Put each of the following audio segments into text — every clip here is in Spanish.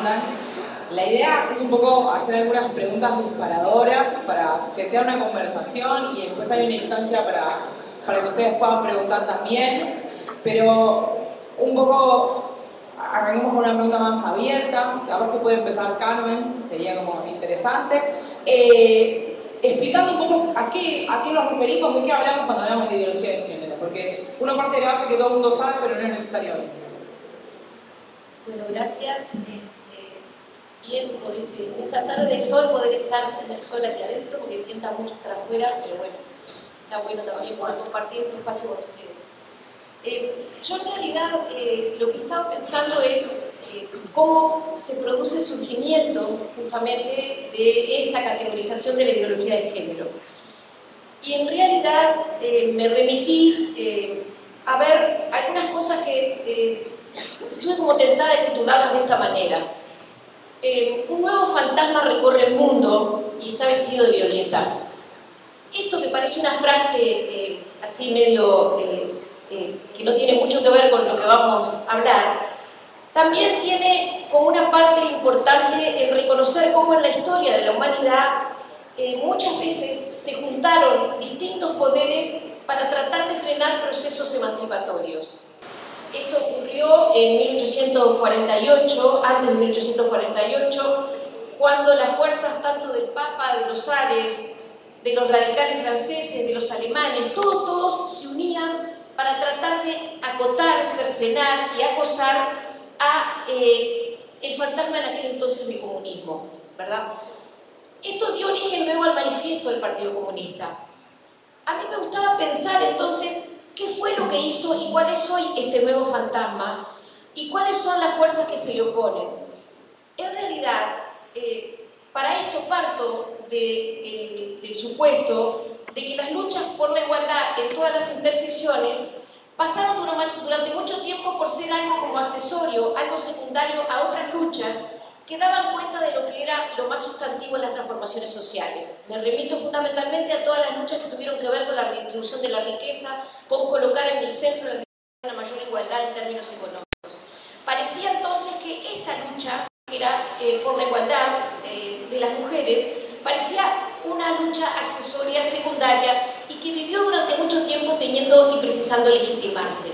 mandan. La idea es un poco hacer algunas preguntas disparadoras para que sea una conversación y después hay una instancia para que ustedes puedan preguntar también, pero un poco arranquemos con una pregunta más abierta, capaz que puede empezar Carmen, sería como interesante, explicando un poco a qué nos referimos, de qué hablamos cuando hablamos de ideología de género, porque una parte de la base que todo el mundo sabe, pero no es necesario. Bueno, gracias. Bien, por esta tarde de sol poder estar sin el sol aquí adentro, porque tienta mucho estar afuera, pero bueno, está bueno también poder compartir este espacio con ustedes. Yo en realidad lo que estaba pensando es cómo se produce el surgimiento justamente de esta categorización de la ideología de género. Y en realidad me remití a ver algunas cosas que estuve como tentada de titularlas de esta manera. Un nuevo fantasma recorre el mundo y está vestido de violeta. Esto que parece una frase así medio que no tiene mucho que ver con lo que vamos a hablar, también tiene como una parte importante el reconocer cómo en la historia de la humanidad muchas veces se juntaron distintos poderes para tratar de frenar procesos emancipatorios. Esto ocurrió en 1848, antes de 1848, cuando las fuerzas tanto del Papa, de los zares, de los radicales franceses, de los alemanes, todos se unían para tratar de acotar, cercenar y acosar a el fantasma en aquel entonces del comunismo, ¿verdad? Esto dio origen luego al manifiesto del Partido Comunista. A mí me gustaba pensar entonces qué fue lo que hizo y cuál es hoy este nuevo fantasma y cuáles son las fuerzas que se le oponen. En realidad, para esto parto del supuesto de que las luchas por la igualdad en todas las intersecciones pasaron durante mucho tiempo por ser algo como accesorio, algo secundario a otras luchas que daban cuenta de lo que era lo más sustantivo en las transformaciones sociales. Me remito fundamentalmente a todas las luchas que tuvieron que ver con la redistribución de la riqueza, con colocar en el centro la mayor igualdad en términos económicos. Parecía entonces que esta lucha, que era por la igualdad de las mujeres, parecía una lucha accesoria, secundaria, y que vivió durante mucho tiempo teniendo y precisando legitimarse.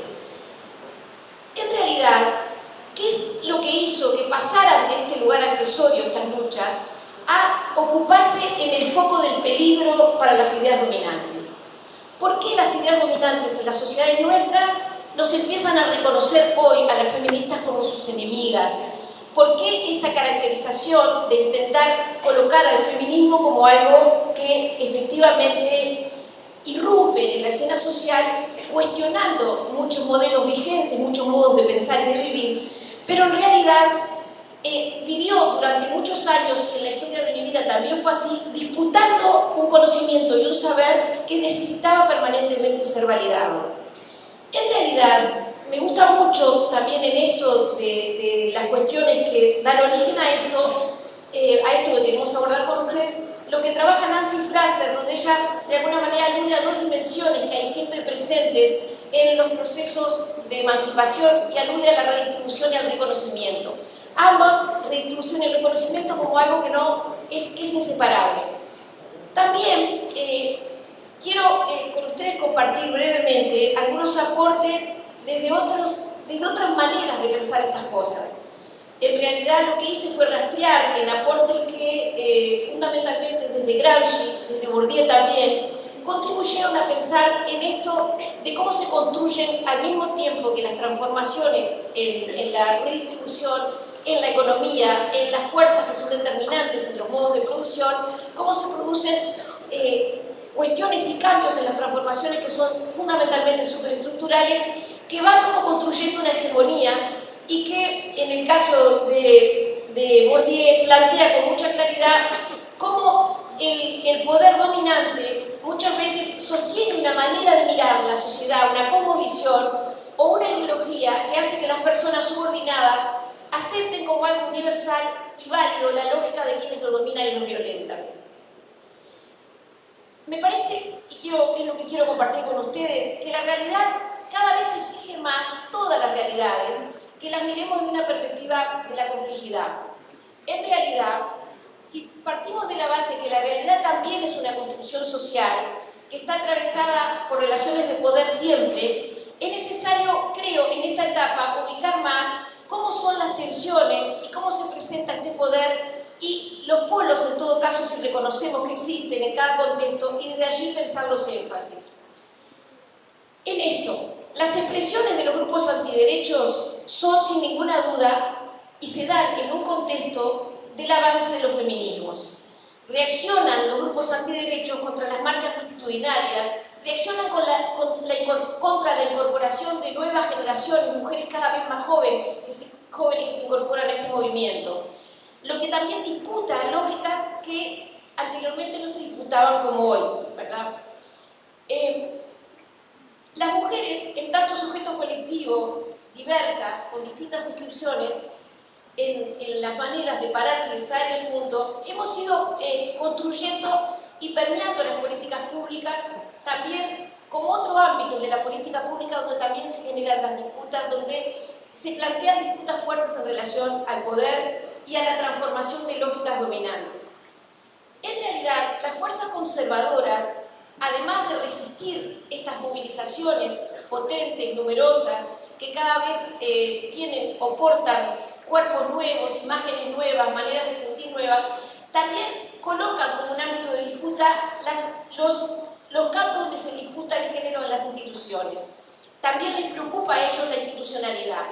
En realidad, ¿qué es lo que hizo que pasaran de este lugar accesorio estas luchas a ocuparse en el foco del peligro para las ideas dominantes? ¿Por qué las ideas dominantes en las sociedades nuestras nos empiezan a reconocer hoy a las feministas como sus enemigas? ¿Por qué esta caracterización de intentar colocar al feminismo como algo que efectivamente irrumpe en la escena social, cuestionando muchos modelos vigentes, muchos modos de pensar y de vivir, pero en realidad vivió durante muchos años, y en la historia de mi vida también fue así, disputando un conocimiento y un saber que necesitaba permanentemente ser validado? En realidad, me gusta mucho también en esto de las cuestiones que dan origen a esto que queremos abordar con ustedes, lo que trabaja Nancy Fraser, donde ella de alguna manera alude a dos dimensiones que hay siempre presentes en los procesos de emancipación y alude a la redistribución y al reconocimiento. Ambas, redistribución y reconocimiento, como algo que es inseparable. También quiero con ustedes compartir brevemente algunos aportes desde otras maneras de pensar estas cosas. En realidad lo que hice fue rastrear en aportes que fundamentalmente desde Gramsci, desde Bourdieu también, contribuyeron a pensar en esto de cómo se construyen al mismo tiempo que las transformaciones en la redistribución, en la economía, en las fuerzas que son determinantes en los modos de producción, cómo se producen cuestiones y cambios en las transformaciones que son fundamentalmente superestructurales, que van como construyendo una hegemonía y que en el caso de Bourdieu plantea con mucha claridad cómo el poder dominante muchas veces sostiene una manera de mirar la sociedad, una cosmovisión o una ideología que hace que las personas subordinadas acepten como algo universal y válido la lógica de quienes lo dominan y lo violentan. Me parece, y es lo que quiero compartir con ustedes, que la realidad cada vez exige más, todas las realidades, que las miremos de una perspectiva de la complejidad. en realidad, si partimos de la base que la realidad también es una construcción social, que está atravesada por relaciones de poder siempre, es necesario, creo, en esta etapa, ubicar más cómo son las tensiones y cómo se presenta este poder y los polos, en todo caso, si reconocemos que existen en cada contexto, y desde allí pensar los énfasis. En esto, las expresiones de los grupos antiderechos son, sin ninguna duda, y se dan en un contexto del avance de los feminismos. Reaccionan los grupos antiderechos contra las marchas multitudinarias, reaccionan contra la incorporación de nuevas generaciones, mujeres cada vez más jóvenes que se incorporan a este movimiento. Lo que también disputa lógicas que anteriormente no se disputaban como hoy, ¿verdad? Las mujeres, en tanto sujeto colectivo, diversas, con distintas inscripciones, en las maneras de pararse y estar en el mundo, hemos ido construyendo y permeando las políticas públicas también como otro ámbito de la política pública donde también se generan las disputas, donde se plantean disputas fuertes en relación al poder y a la transformación de lógicas dominantes. En realidad, las fuerzas conservadoras, además de resistir estas movilizaciones potentes, numerosas, que cada vez tienen o portan cuerpos nuevos, imágenes nuevas, maneras de sentir nuevas, también colocan como un ámbito de disputa los campos donde se disputa el género en las instituciones. También les preocupa a ellos la institucionalidad.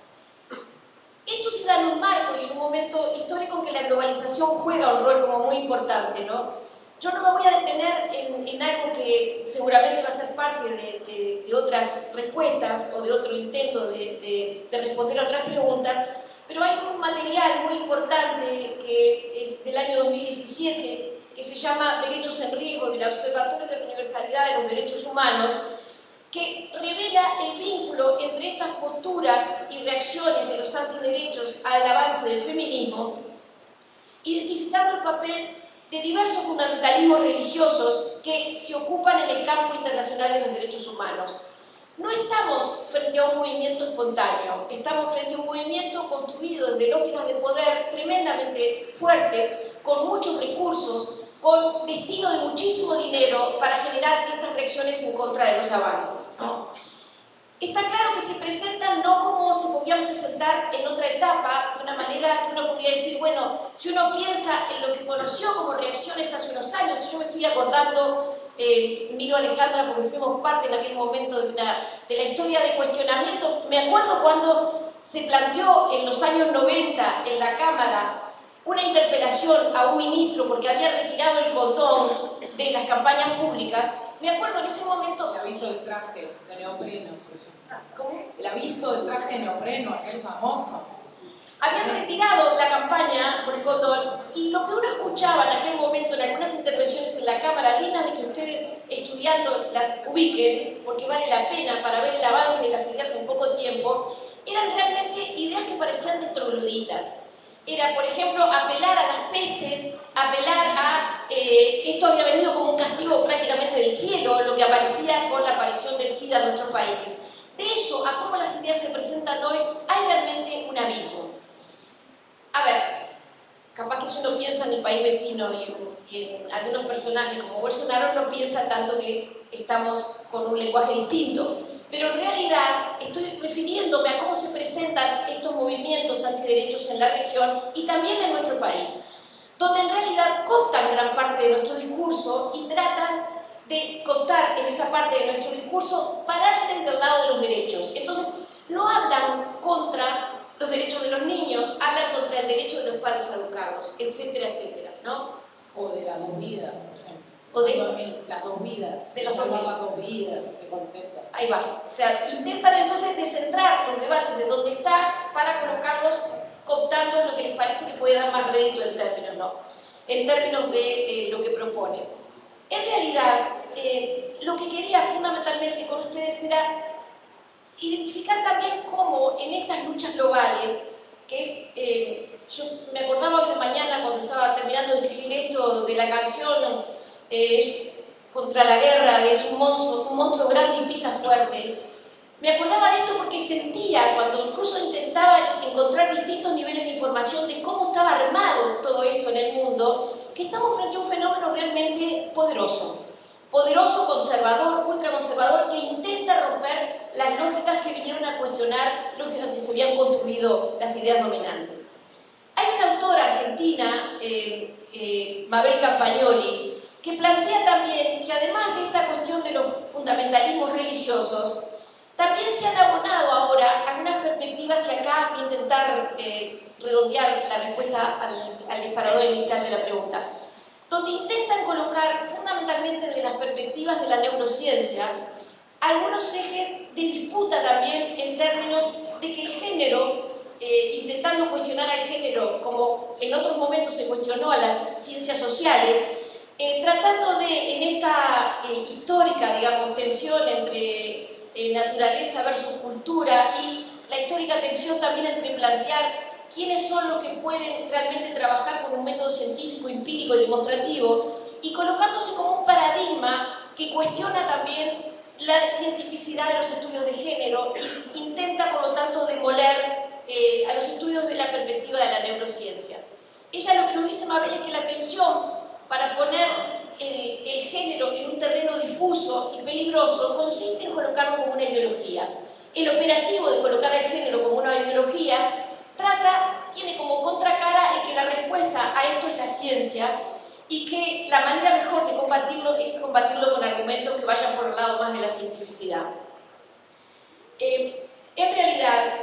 Esto se da en un marco y en un momento histórico en que la globalización juega un rol como muy importante, ¿no? Yo no me voy a detener en algo que seguramente va a ser parte de otras respuestas o de otro intento de responder a otras preguntas, pero hay un material muy importante que es del año 2017 que se llama Derechos en Riesgo del Observatorio de la Universalidad de los Derechos Humanos, que revela el vínculo entre estas posturas y reacciones de los antiderechos al avance del feminismo, identificando el papel de diversos fundamentalismos religiosos que se ocupan en el campo internacional de los derechos humanos. No estamos frente a un movimiento espontáneo, estamos frente a un movimiento construido desde lógicas de poder tremendamente fuertes, con muchos recursos, con destino de muchísimo dinero para generar estas reacciones en contra de los avances, ¿no? Está claro que se presentan no como se podían presentar en otra etapa, de una manera que uno podría decir, bueno, si uno piensa en lo que conoció como reacciones hace unos años, yo me estoy acordando, miro a Alejandra porque fuimos parte en aquel momento de la historia de cuestionamiento, me acuerdo cuando se planteó en los años 90 en la Cámara una interpelación a un ministro porque había retirado el condón de las campañas públicas. Me acuerdo en ese momento... El aviso del traje de neopreno, por ejemplo. ¿Cómo? El aviso del traje de neopreno, aquel famoso. Habían retirado la campaña por el condón y lo que uno escuchaba en aquel momento en algunas intervenciones en la Cámara, dignas de que ustedes estudiando las ubiquen, porque vale la pena para ver el avance de las ideas en poco tiempo, eran realmente ideas que parecían de trogloditas. Era, por ejemplo, apelar a las pestes, apelar a... esto había venido como un castigo prácticamente del cielo, lo que aparecía con la aparición del SIDA en nuestros países. De eso a cómo las ideas se presentan hoy, hay realmente un abismo. A ver, capaz que si uno piensa en el país vecino y en algunos personajes como Bolsonaro no piensa tanto que estamos con un lenguaje distinto. Pero en realidad estoy refiriéndome a cómo se presentan estos movimientos antiderechos en la región y también en nuestro país, donde en realidad cooptan gran parte de nuestro discurso y tratan de cooptar en esa parte de nuestro discurso, pararse desde el lado de los derechos. Entonces, no hablan contra los derechos de los niños, hablan contra el derecho de los padres a educarlos, etcétera, etcétera, ¿no? O de las dos vidas, por ejemplo. O de las dos vidas. De las dos vidas, ese concepto. Ahí va. O sea, intentan entonces descentrar los debates de donde están para colocarlos cooptando lo que les parece que puede dar más rédito en términos, ¿no? En términos de lo que proponen. En realidad, lo que quería fundamentalmente con ustedes era identificar también cómo en estas luchas globales, que es, yo me acordaba hoy de mañana cuando estaba terminando de escribir esto de la canción, es contra la guerra, es un monstruo grande y pisa fuerte. Me acordaba de esto porque sentía, cuando incluso intentaba encontrar distintos niveles de información de cómo estaba armado todo esto en el mundo, que estamos frente a un fenómeno realmente poderoso. Poderoso, conservador, ultraconservador, que intenta romper las lógicas que vinieron a cuestionar, lógicas que se habían construido las ideas dominantes. Hay una autora argentina, Mabel Campagnoli, que plantea también que además de esta cuestión de los fundamentalismos religiosos, también se han abonado ahora algunas perspectivas, y acá voy a intentar redondear la respuesta al disparador inicial de la pregunta, donde intentan colocar fundamentalmente desde las perspectivas de la neurociencia algunos ejes de disputa también en términos de que el género, intentando cuestionar al género como en otros momentos se cuestionó a las ciencias sociales, tratando de, en esta histórica, digamos, tensión entre naturaleza versus cultura y la histórica tensión también entre plantear quiénes son los que pueden realmente trabajar con un método científico, empírico y demostrativo, y colocándose como un paradigma que cuestiona también la cientificidad de los estudios de género e intenta, por lo tanto, demoler a los estudios de la perspectiva de la neurociencia. Ella lo que nos dice, Mabel, es que la tensión para poner el género en un terreno difuso y peligroso consiste en colocarlo como una ideología. El operativo de colocar el género como una ideología tiene como contracara el que la respuesta a esto es la ciencia y que la manera mejor de combatirlo es combatirlo con argumentos que vayan por el lado más de la cientificidad. En realidad,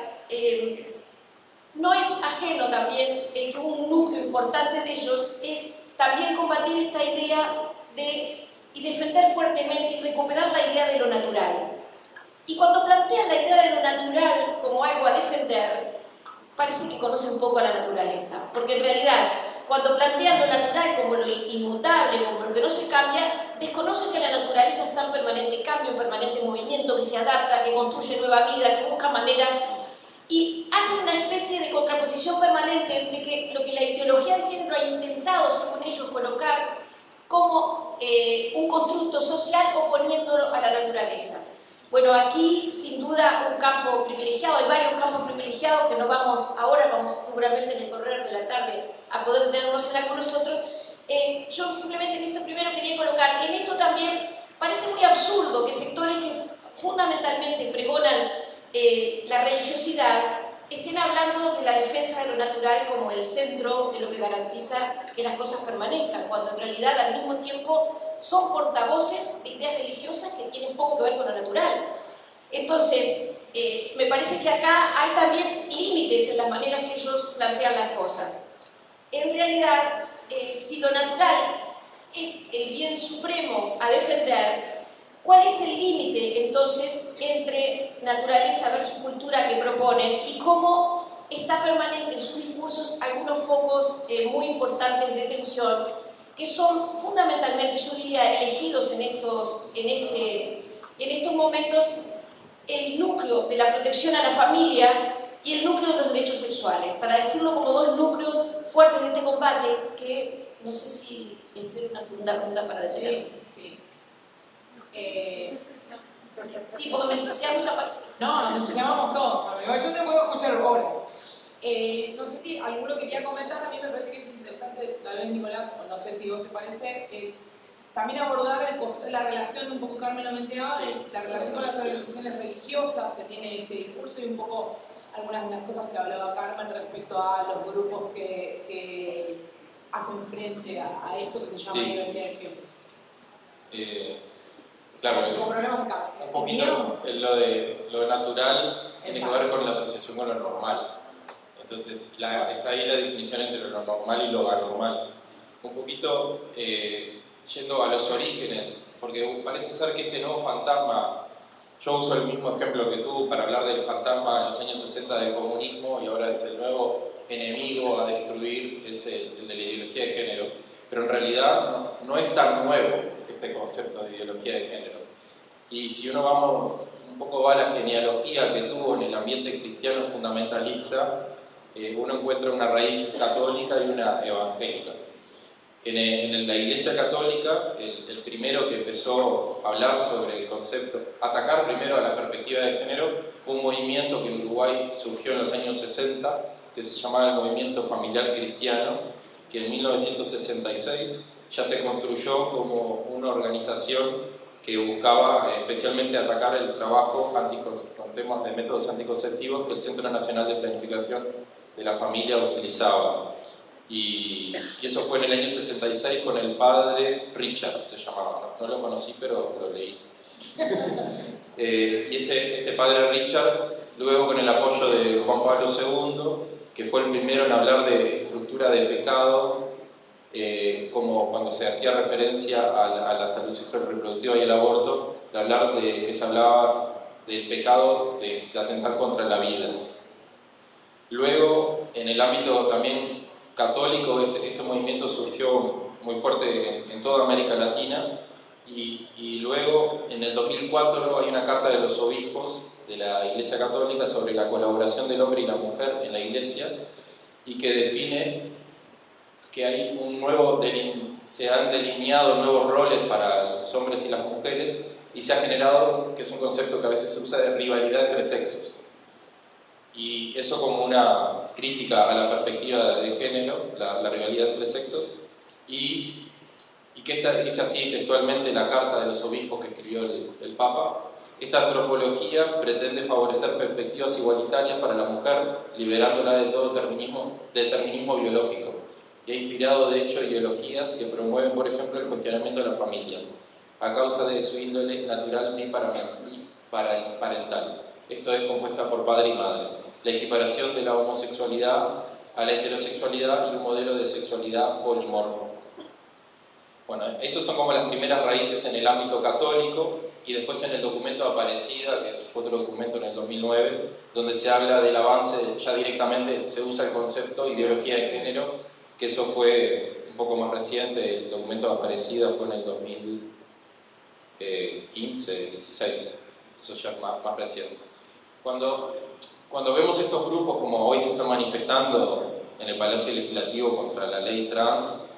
no es ajeno también que un núcleo importante de ellos es también combatir esta idea y defender fuertemente y recuperar la idea de lo natural. Y cuando plantean la idea de lo natural como algo a defender, parece que conoce un poco a la naturaleza, porque en realidad, cuando plantean lo natural como lo inmutable, como lo que no se cambia, desconocen que la naturaleza está en permanente cambio, en permanente movimiento, que se adapta, que construye nueva vida, que busca maneras, y hacen una especie de contraposición permanente entre lo que la ideología de género ha intentado, según ellos, colocar como un constructo social oponiéndolo a la naturaleza. Bueno, aquí sin duda un campo privilegiado, hay varios campos privilegiados que no vamos ahora, vamos seguramente en el correr de la tarde a poder tenernos con nosotros. Yo simplemente en esto primero quería colocar, en esto también parece muy absurdo que sectores que fundamentalmente pregonan la religiosidad estén hablando de la defensa de lo natural como el centro de lo que garantiza que las cosas permanezcan, cuando en realidad al mismo tiempo son portavoces de ideas religiosas que tienen poco que ver con lo natural. Entonces, me parece que acá hay también límites en las maneras que ellos plantean las cosas. En realidad, si lo natural es el bien supremo a defender, ¿cuál es el límite entonces entre naturaleza versus cultura que proponen y cómo está permanente en sus discursos algunos focos muy importantes de tensión que son fundamentalmente, yo diría, elegidos en estos momentos, el núcleo de la protección a la familia y el núcleo de los derechos sexuales, para decirlo como dos núcleos fuertes de este combate que no sé si espero una segunda ronda para decirlo. Sí. Sí, porque me entusiasmo capaz. No, nos entusiasmamos todos. Yo te puedo escuchar horas. No sé si alguno quería comentar, a mí me parece que es interesante, tal vez Nicolás, o no sé si vos te parece, también abordar la relación, un poco Carmen lo mencionaba, la relación con las organizaciones religiosas que tiene este discurso y un poco algunas de las cosas que hablaba Carmen respecto a los grupos que hacen frente a esto que se llama ideología de género. Claro, con problemas de cambio. Un poquito lo natural tiene que ver con la asociación con lo normal. Entonces, está ahí la definición entre lo normal y lo anormal. Un poquito yendo a los orígenes, porque parece ser que este nuevo fantasma, yo uso el mismo ejemplo que tú para hablar del fantasma en los años 60 del comunismo y ahora es el nuevo enemigo a destruir, es el de la ideología de género, pero en realidad no es tan nuevo este concepto de ideología de género. Y si uno va a la genealogía que tuvo en el ambiente cristiano fundamentalista, uno encuentra una raíz católica y una evangélica. En la Iglesia Católica, el primero que empezó a hablar sobre el concepto, atacar primero a la perspectiva de género, fue un movimiento que en Uruguay surgió en los años 60, que se llamaba el Movimiento Familiar Cristiano, que en 1966 ya se construyó como una organización que buscaba especialmente atacar el trabajo con temas de métodos anticonceptivos que el Centro Nacional de Planificación de la Familia utilizaba. Y eso fue en el año 66 con el padre Richard, se llamaba, no lo conocí pero lo leí. Y este padre Richard, luego con el apoyo de Juan Pablo II, que fue el primero en hablar de estructura de pecado, como cuando se hacía referencia a la salud sexual reproductiva y el aborto, de hablar de que se hablaba del pecado de atentar contra la vida. Luego, en el ámbito también católico, este movimiento surgió muy fuerte en toda América Latina, y luego en el 2004 hay una carta de los obispos de la Iglesia Católica sobre la colaboración del hombre y la mujer en la Iglesia, y que define que hay se han delineado nuevos roles para los hombres y las mujeres, y se ha generado, que es un concepto que a veces se usa, de rivalidad entre sexos. Y eso como una crítica a la perspectiva de género, la rivalidad entre sexos, y que esta dice así textualmente la carta de los obispos que escribió el Papa: esta antropología pretende favorecer perspectivas igualitarias para la mujer, liberándola de todo determinismo biológico, y ha inspirado de hecho ideologías que promueven, por ejemplo, el cuestionamiento de la familia, a causa de su índole natural y parental. Esto es compuesta por padre y madre. La equiparación de la homosexualidad a la heterosexualidad y un modelo de sexualidad polimorfo. Bueno, esos son como las primeras raíces en el ámbito católico, y después en el documento Aparecida, que es otro documento en el 2009, donde se habla del avance, ya directamente se usa el concepto ideología de género, que eso fue un poco más reciente. El documento Aparecida fue en el 2015, 16, eso ya es más reciente. Cuando vemos estos grupos como hoy se están manifestando en el Palacio Legislativo contra la ley trans,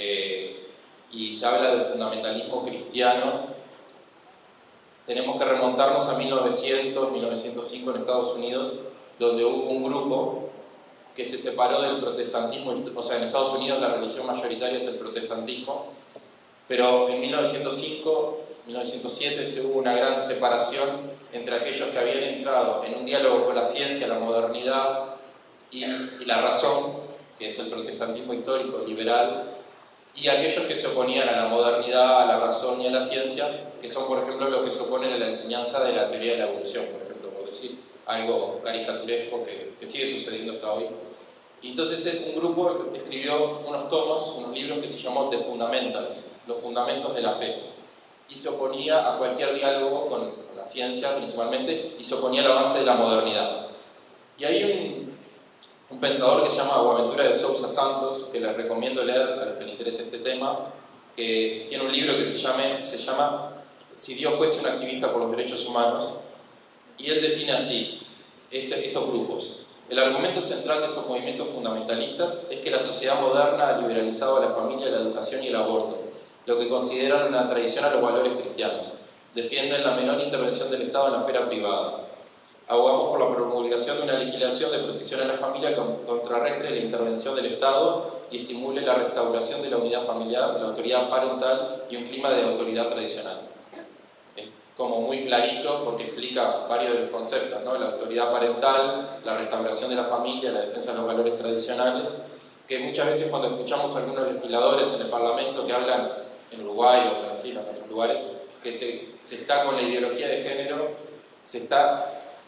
y se habla del fundamentalismo cristiano, tenemos que remontarnos a 1900, 1905 en Estados Unidos, donde hubo un grupo que se separó del protestantismo. O sea, en Estados Unidos la religión mayoritaria es el protestantismo, pero en 1905, 1907 hubo una gran separación entre aquellos que habían entrado en un diálogo con la ciencia, la modernidad y la razón, que es el protestantismo histórico, liberal, y aquellos que se oponían a la modernidad, a la razón y a la ciencia, que son, por ejemplo, los que se oponen a la enseñanza de la teoría de la evolución, por ejemplo, por decir algo caricaturesco que sigue sucediendo hasta hoy. Y entonces un grupo escribió unos tomos, unos libros que se llamó The Fundamentals, los fundamentos de la fe, y se oponía a cualquier diálogo con la ciencia principalmente, y se oponía al avance de la modernidad. Y hay un pensador que se llama Boaventura de Sousa Santos, que les recomiendo leer a los que les interese este tema, que tiene un libro que se llama Si Dios fuese un activista por los derechos humanos, y él define así estos grupos. El argumento central de estos movimientos fundamentalistas es que la sociedad moderna ha liberalizado a la familia, la educación y el aborto, lo que consideran una traición a los valores cristianos. Defienden la menor intervención del Estado en la esfera privada. Abogamos por la promulgación de una legislación de protección a la familia que contrarrestre la intervención del Estado y estimule la restauración de la unidad familiar, la autoridad parental y un clima de autoridad tradicional. Es como muy clarito porque explica varios de los conceptos, ¿no? La autoridad parental, la restauración de la familia, la defensa de los valores tradicionales, que muchas veces cuando escuchamos a algunos legisladores en el Parlamento que hablan en Uruguay o en Brasil o en otros lugares, que se está con la ideología de género, se está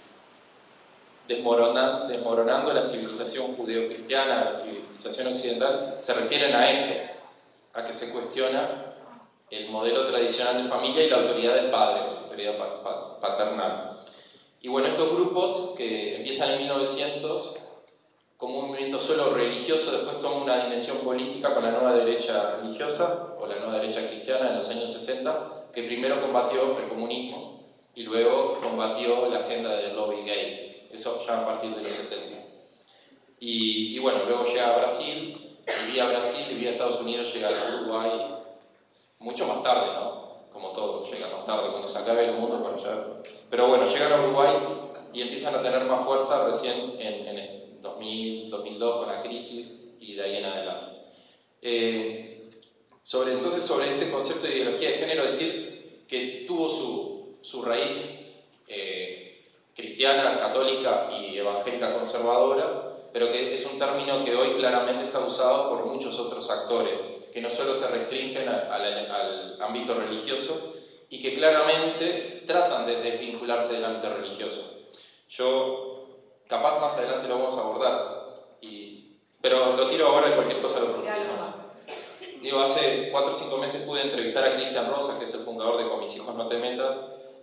desmoronando la civilización judeocristiana, la civilización occidental, se refieren a esto, a que se cuestiona el modelo tradicional de familia y la autoridad del padre, la autoridad paternal. Y bueno, estos grupos que empiezan en 1900 como un movimiento solo religioso, después toma una dimensión política con la nueva derecha religiosa o la nueva derecha cristiana en los años 60, que primero combatió el comunismo y luego combatió la agenda del lobby gay. Eso ya a partir de los 70. Y bueno, luego llega a Brasil y vía Brasil y vía Estados Unidos llega a Uruguay mucho más tarde, ¿no? Como todo, llega más tarde, cuando se acabe el mundo para allá. Pero bueno, llegan a Uruguay y empiezan a tener más fuerza recién en 2000, 2002 con la crisis y de ahí en adelante. Entonces, sobre este concepto de ideología de género, decir que tuvo su raíz cristiana, católica y evangélica conservadora, pero que es un término que hoy claramente está usado por muchos otros actores, que no solo se restringen al ámbito religioso y que claramente tratan de desvincularse del ámbito religioso. Capaz más adelante lo vamos a abordar, pero lo tiro ahora y cualquier cosa lo profundizamos. Digo, hace 4 o 5 meses pude entrevistar a Cristian Rosas, que es el fundador de Con mis hijos no te metas,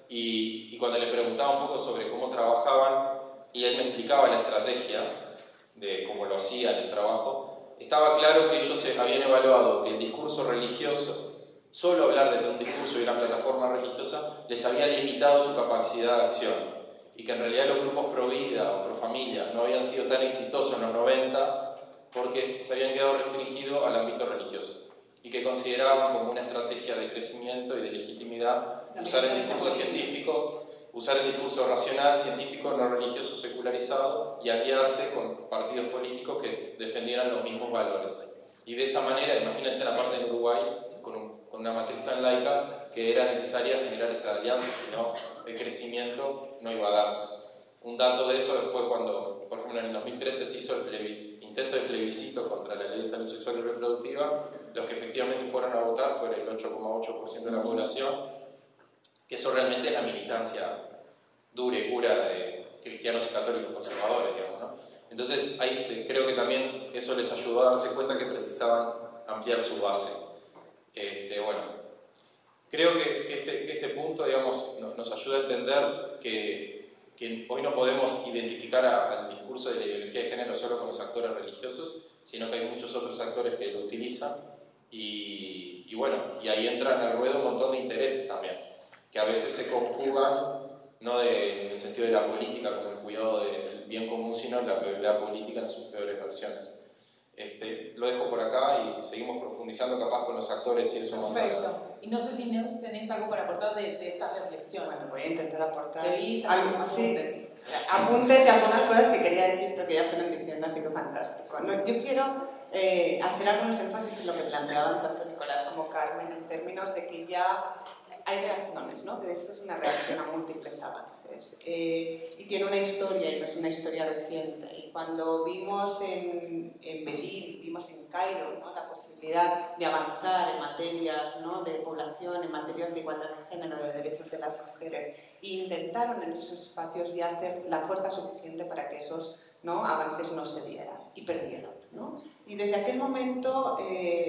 y cuando le preguntaba un poco sobre cómo trabajaban, y él me explicaba la estrategia de cómo lo hacían el trabajo, estaba claro que ellos habían evaluado que el discurso religioso, solo hablar desde un discurso y una plataforma religiosa, les había limitado su capacidad de acción, y que en realidad los grupos pro vida o pro familia no habían sido tan exitosos en los 90 porque se habían quedado restringidos al ámbito religioso, y que consideraban como una estrategia de crecimiento y de legitimidad usar el discurso científico, usar el discurso racional, científico, no religioso, secularizado, y aliarse con partidos políticos que defendieran los mismos valores. Y de esa manera, imagínense la parte en Uruguay, con una matriz tan laica, que era necesaria generar esa alianza, si no, el crecimiento no iba a darse. Un dato de eso después cuando, por ejemplo, en el 2013 se hizo el intento de plebiscito contra la ley de salud sexual y reproductiva, los que efectivamente fueron a votar fueron el 8,8% de la población, que eso realmente es la militancia dura y pura de cristianos y católicos conservadores, digamos, ¿no? Entonces ahí creo que también eso les ayudó a darse cuenta que precisaban ampliar su base. Bueno, creo que este punto, digamos, nos ayuda a entender que hoy no podemos identificar al discurso de la ideología de género solo con los actores religiosos, sino que hay muchos otros actores que lo utilizan y bueno, y ahí entran al ruedo un montón de intereses también, que a veces se conjugan, no en el sentido de la política como el cuidado del bien común, sino la política en sus peores versiones. Lo dejo por acá y seguimos profundizando capaz con los actores y eso más adelante. Perfecto. Y no sé si Neus tenés algo para aportar de esta reflexión. Bueno, voy a intentar aportar apuntes. Sí, apuntes de algunas cosas que quería decir, pero que ya fueron diciendo, así que fantástico. No, yo quiero hacer algunos énfasis en lo que planteaban tanto Nicolás como Carmen en términos de que ya hay reacciones, ¿no? Que esto es una reacción a múltiples avances y tiene una historia y no es una historia reciente. Y cuando vimos en Beijing, vimos en Cairo, ¿no? La posibilidad de avanzar en materias, ¿no? De población, en materias de igualdad de género, de derechos de las mujeres, e intentaron en esos espacios ya hacer la fuerza suficiente para que esos, ¿no? Avances no se dieran y perdieron, ¿no? Y desde aquel momento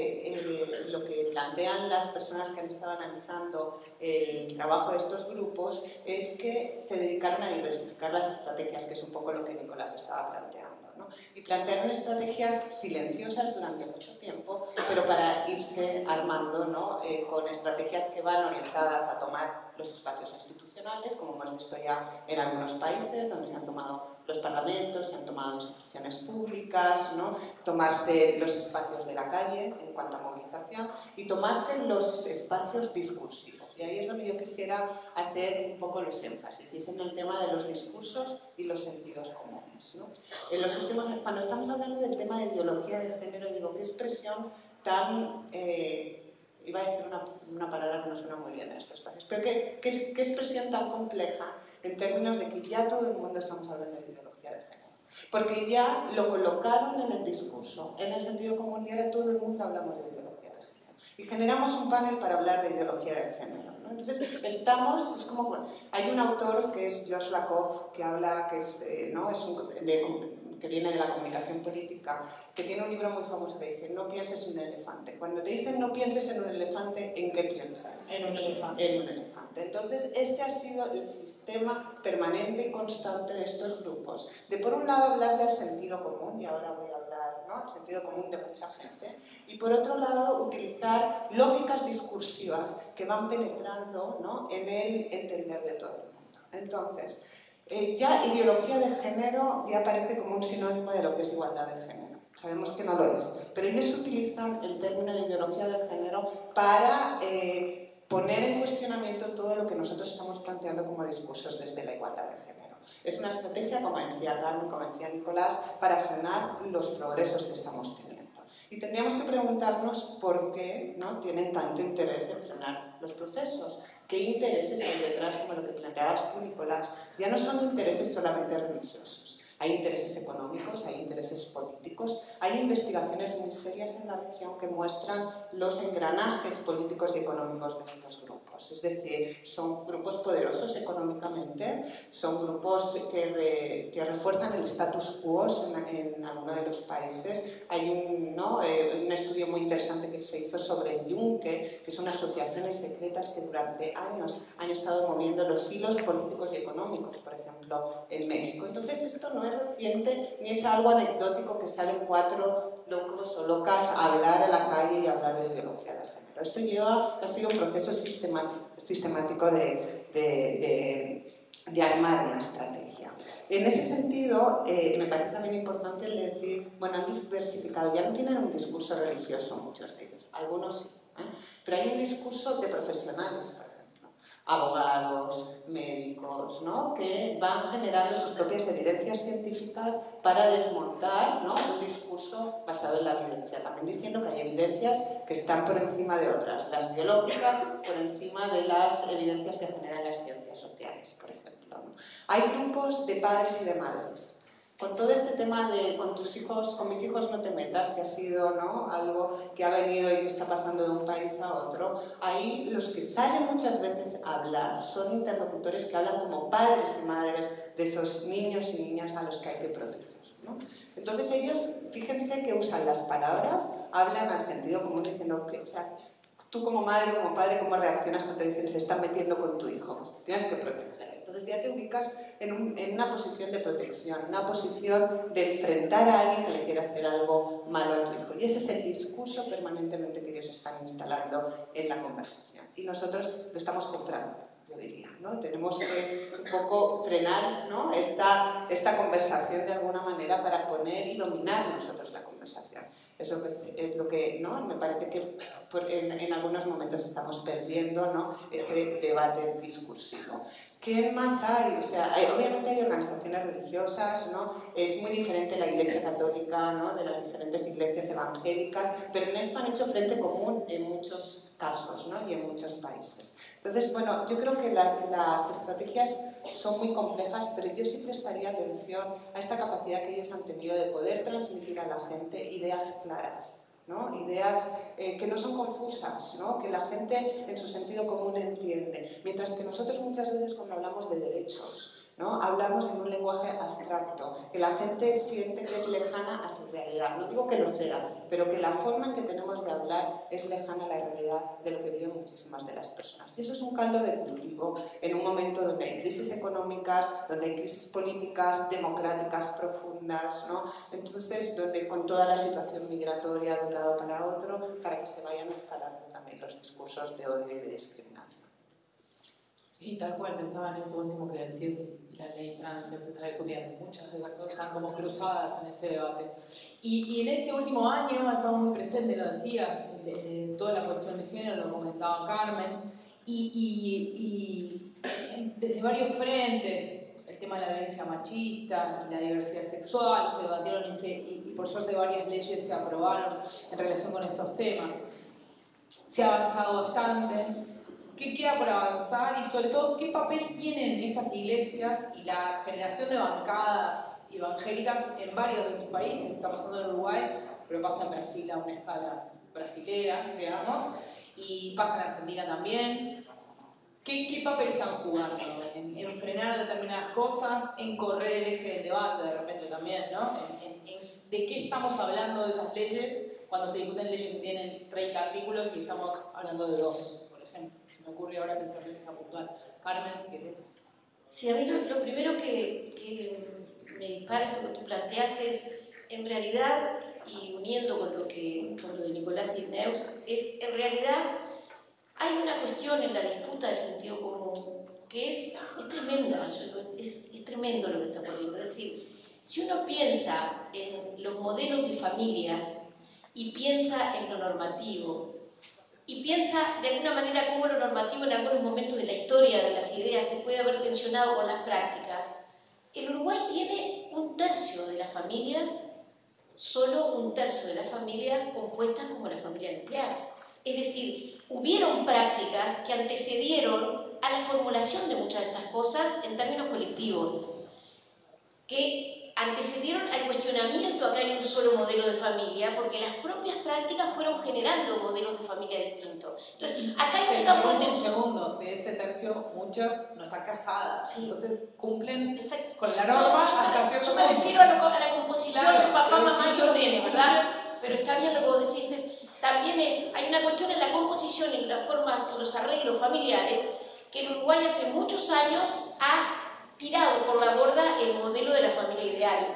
lo que plantean las personas que han estado analizando el trabajo de estos grupos es que se dedicaron a diversificar las estrategias, que es un poco lo que Nicolás estaba planteando, ¿no? Y plantearon estrategias silenciosas durante mucho tiempo, pero para irse armando, ¿no? Con estrategias que van orientadas a tomar los espacios institucionales, como hemos visto ya en algunos países, donde se han tomado los parlamentos, se han tomado instituciones públicas, ¿no? Tomarse los espacios de la calle en cuanto a movilización y tomarse los espacios discursivos. Y ahí es donde yo quisiera hacer un poco los énfasis, y es en el tema de los discursos y los sentidos comunes, ¿no? En los últimos, cuando estamos hablando del tema de ideología de género, digo, qué expresión tan... iba a decir una palabra que no suena muy bien en estos espacios, pero qué expresión tan compleja en términos de que ya todo el mundo estamos hablando de ideología de género. Porque ya lo colocaron en el discurso, en el sentido común, y ahora todo el mundo hablamos de ideología de género. Y generamos un panel para hablar de ideología de género, ¿no? Entonces, es como, bueno, hay un autor que es Josh Lakoff, que habla, que viene de la comunicación política, que tiene un libro muy famoso que dice: no pienses en un elefante. Cuando te dicen no pienses en un elefante, ¿en qué piensas? En un elefante. En un elefante. Entonces, este ha sido el sistema permanente y constante de estos grupos. De por un lado hablar del sentido común, y ahora voy a hablar, ¿no?, el sentido común de mucha gente, y por otro lado utilizar lógicas discursivas que van penetrando, ¿no?, en el entender de todo el mundo. Entonces, ya ideología de género ya aparece como un sinónimo de lo que es igualdad de género. sabemos que no lo es, pero ellos utilizan el término de ideología de género para poner en cuestionamiento todo lo que nosotros estamos planteando como discursos desde la igualdad de género. Es una estrategia, como decía Carmen, como decía Nicolás, para frenar los progresos que estamos teniendo. Y tendríamos que preguntarnos por qué no tienen tanto interés en frenar los procesos. ¿Qué intereses hay detrás, como lo que planteabas tú, Nicolás? Ya no son intereses solamente religiosos. Hay intereses económicos, hay intereses políticos, hay investigaciones muy serias en la región que muestran los engranajes políticos y económicos de estos grupos. Es decir, son grupos poderosos económicamente, son grupos que refuerzan el status quo en algunos de los países. Hay un estudio muy interesante que se hizo sobre el Yunque, que son asociaciones secretas que durante años han estado moviendo los hilos políticos y económicos, por ejemplo, en México. Entonces, esto no es reciente ni es algo anecdótico que salen 4 locos o locas a hablar a la calle y a hablar de ideología de género. Esto ha sido un proceso sistemático de armar una estrategia. En ese sentido, me parece también importante el decir, bueno, han diversificado, ya no tienen un discurso religioso muchos de ellos, algunos sí, pero hay un discurso de profesionales, por ejemplo, abogados, médicos, ¿no?, que van generando sus propias evidencias científicas para desmontar, ¿no?, un discurso basado en la evidencia, también diciendo que hay evidencias que están por encima de otras, las biológicas por encima de las evidencias que generan las ciencias sociales, por ejemplo. Hay grupos de padres y de madres. Con todo este tema de con tus hijos, con mis hijos no te metas, que ha sido, ¿no?, algo que ha venido y que está pasando de un país a otro, ahí los que salen muchas veces a hablar son interlocutores que hablan como padres y madres de esos niños y niñas a los que hay que proteger, ¿no? Entonces ellos, fíjense que usan las palabras, hablan al sentido común diciendo que, o sea, tú como madre, como padre, ¿cómo reaccionas cuando te dicen se están metiendo con tu hijo? Tienes que proteger. Entonces ya te ubicas en una posición de protección, una posición de enfrentar a alguien que le quiere hacer algo malo a tu hijo. Y ese es el discurso permanentemente que ellos están instalando en la conversación. Y nosotros lo estamos comprando, yo diría, ¿no? Tenemos que un poco frenar, ¿no?, esta conversación de alguna manera para poner y dominar nosotros la conversación. Eso es lo que, ¿no?, me parece que en algunos momentos estamos perdiendo, ¿no?, ese debate discursivo. ¿Qué más hay? O sea, obviamente hay organizaciones religiosas, ¿no? Es muy diferente la Iglesia Católica, ¿no?, de las diferentes iglesias evangélicas, pero en esto han hecho frente común en muchos casos, ¿no?, y en muchos países. Entonces, bueno, yo creo que las estrategias son muy complejas, pero yo sí prestaría atención a esta capacidad que ellos han tenido de poder transmitir a la gente ideas claras, ¿no?, ideas que no son confusas, ¿no?, que la gente en su sentido común entiende, mientras que nosotros muchas veces cuando hablamos de derechos, ¿no?, hablamos en un lenguaje abstracto, que la gente siente que es lejana a su realidad. No digo que lo sea, pero que la forma en que tenemos de hablar es lejana a la realidad de lo que viven muchísimas de las personas. Y eso es un caldo de cultivo en un momento donde hay crisis económicas, donde hay crisis políticas, democráticas profundas, ¿no?, entonces donde con toda la situación migratoria de un lado para otro, para que se vayan escalando también los discursos de odio y de discriminación. Sí, tal cual, pensaba en eso último que decías, la ley trans que se está discutiendo. Muchas de esas cosas están como cruzadas en este debate. Y en este último año ha estado muy presente, lo decías, toda la cuestión de género, lo comentaba Carmen, y desde varios frentes, el tema de la violencia machista y la diversidad sexual, se debatieron y por suerte varias leyes se aprobaron en relación con estos temas. Se ha avanzado bastante. ¿Qué queda por avanzar? Y sobre todo, ¿qué papel tienen estas iglesias y la generación de bancadas evangélicas en varios de estos países? Está pasando en Uruguay, pero pasa en Brasil a una escala brasilera, digamos, y pasa en Argentina también. ¿Qué papel están jugando? En frenar determinadas cosas, en correr el eje del debate de repente también, ¿no? ¿De qué estamos hablando de esas leyes cuando se discuten leyes que tienen 30 artículos y estamos hablando de 2, por ejemplo? Se me ocurre ahora pensar en esa puntual. Carmen, si querés. Sí, a mí lo primero que me dispara eso que tú planteas es, en realidad, y uniendo con lo de Nicolás y Neus, es en realidad hay una cuestión en la disputa del sentido común que es tremenda, es tremendo lo que está ocurriendo. Es decir, si uno piensa en los modelos de familias y piensa en lo normativo, y piensa de alguna manera cómo lo normativo en algunos momentos de la historia de las ideas se puede haber tensionado con las prácticas, el Uruguay tiene 1/3 de las familias, solo 1/3 de las familias compuestas como la familia nuclear. Es decir, hubieron prácticas que antecedieron a la formulación de muchas de estas cosas en términos colectivos, que antecedieron al cuestionamiento a que hay un solo modelo de familia, porque las propias prácticas fueron generando modelos de familia distintos. Entonces, acá hay un campo de tensión. Un segundo, de ese tercio, muchas no están casadas, Sí. Entonces cumplen Exacto. con la norma hasta cierto Yo me punto. refiero a la composición Claro, de papá, pero mamá y incluso- los nenes, ¿verdad? Pero está bien lo que vos decís, también hay una cuestión en la composición y en las formas, en los arreglos familiares, que en Uruguay hace muchos años ha tirado por la borda el modelo de la familia ideal.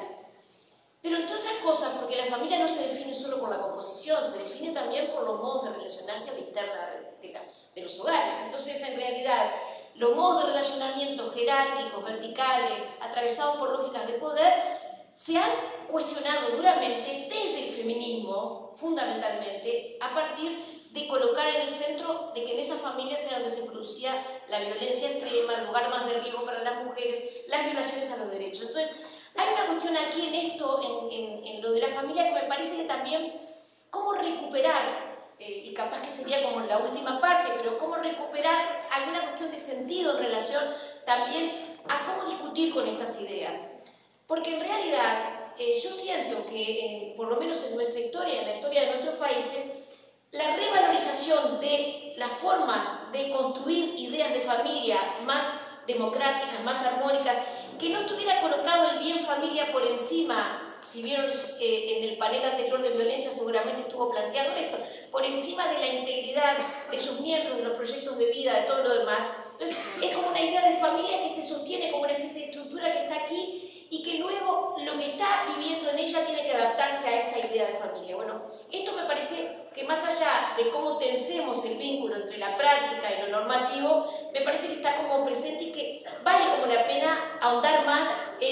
Pero entre otras cosas, porque la familia no se define solo por la composición, se define también por los modos de relacionarse a la interna de los hogares. Entonces, en realidad, los modos de relacionamiento jerárquicos, verticales, atravesados por lógicas de poder, se han cuestionado duramente desde el feminismo, fundamentalmente, a partir de colocar en el centro de que en esas familias era donde se producía la violencia extrema, el lugar más de riesgo para las mujeres, las violaciones a los derechos. Entonces, hay una cuestión aquí en esto, en lo de la familia, que me parece que también, cómo recuperar, y capaz que sería como la última parte, pero cómo recuperar alguna cuestión de sentido en relación también a cómo discutir con estas ideas. Porque en realidad, yo siento que, por lo menos en nuestra historia, en la historia de nuestros países, la revalorización de las formas de construir ideas de familia más democráticas, más armónicas, que no estuviera colocado el bien familia por encima, si vieron en el panel anterior de violencia seguramente estuvo planteado esto, por encima de la integridad de sus miembros, de los proyectos de vida, de todo lo demás. Entonces, es como una idea de familia que se sostiene como una especie de estructura que está aquí y que luego lo que está viviendo en ella tiene que adaptarse a esta idea de familia. Bueno, esto me parece que más allá de cómo tensemos el vínculo entre la práctica y lo normativo, me parece que está como presente y que vale como la pena ahondar más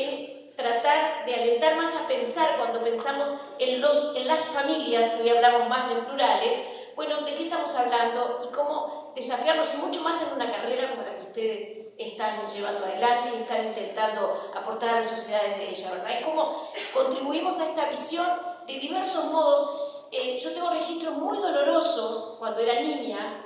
en tratar de alentar más a pensar cuando pensamos en las familias, que hoy hablamos más en plurales, bueno, ¿de qué estamos hablando? Y cómo desafiarnos y mucho más en una carrera como la que ustedes están llevando adelante y están intentando aportar a las sociedades de ella, ¿verdad? Y cómo contribuimos a esta visión de diversos modos. Yo tengo registros muy dolorosos cuando era niña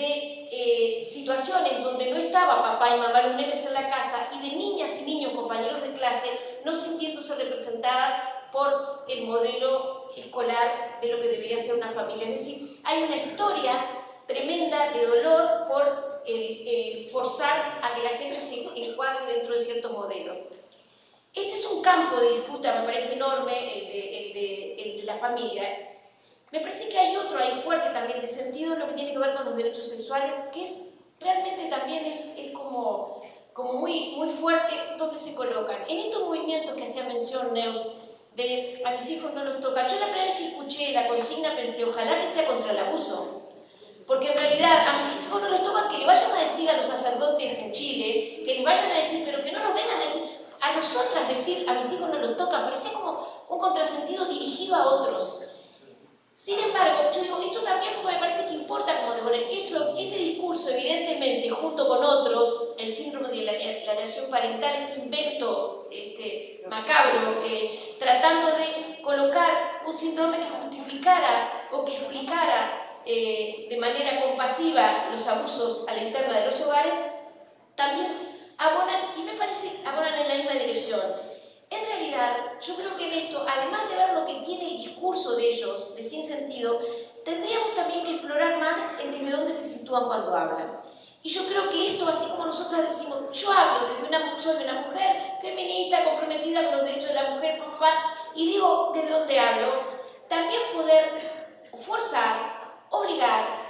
de situaciones donde no estaba papá y mamá los nenes en la casa y de niñas y niños, compañeros de clase, no sintiéndose representadas por el modelo escolar de lo que debería ser una familia. Es decir, hay una historia tremenda de dolor por forzar a que la gente se encuadre dentro de ciertos modelos. Este es un campo de disputa, me parece enorme, el de la familia. Me parece que hay otro ahí fuerte también de sentido en lo que tiene que ver con los derechos sexuales, que es realmente también es como muy, muy fuerte donde se colocan. En estos movimientos que hacía mención Neus, de a mis hijos no los toca, yo la primera vez que escuché la consigna pensé, ojalá que sea contra el abuso. Porque en realidad a mis hijos no los tocan, que le vayan a decir a los sacerdotes en Chile, que les vayan a decir, pero que no nos vengan a decir, a nosotras decir, a mis hijos no los tocan, parecía como un contrasentido dirigido a otros. Sin embargo, yo digo, esto también me parece que importa como devolver ese discurso, evidentemente, junto con otros, el síndrome de la alienación parental, ese invento macabro, tratando de colocar un síndrome que justificara o que explicara de manera compasiva los abusos a la interna de los hogares, también abonan, y me parece, abonan en la misma dirección. En realidad, yo creo que en esto, además de ver lo que tiene el discurso de ellos, de sin sentido, tendríamos también que explorar más en desde dónde se sitúan cuando hablan. Y yo creo que esto, así como nosotros decimos, yo hablo soy una mujer feminista, comprometida con los derechos de la mujer, y digo desde dónde hablo, también poder forzar, obligar,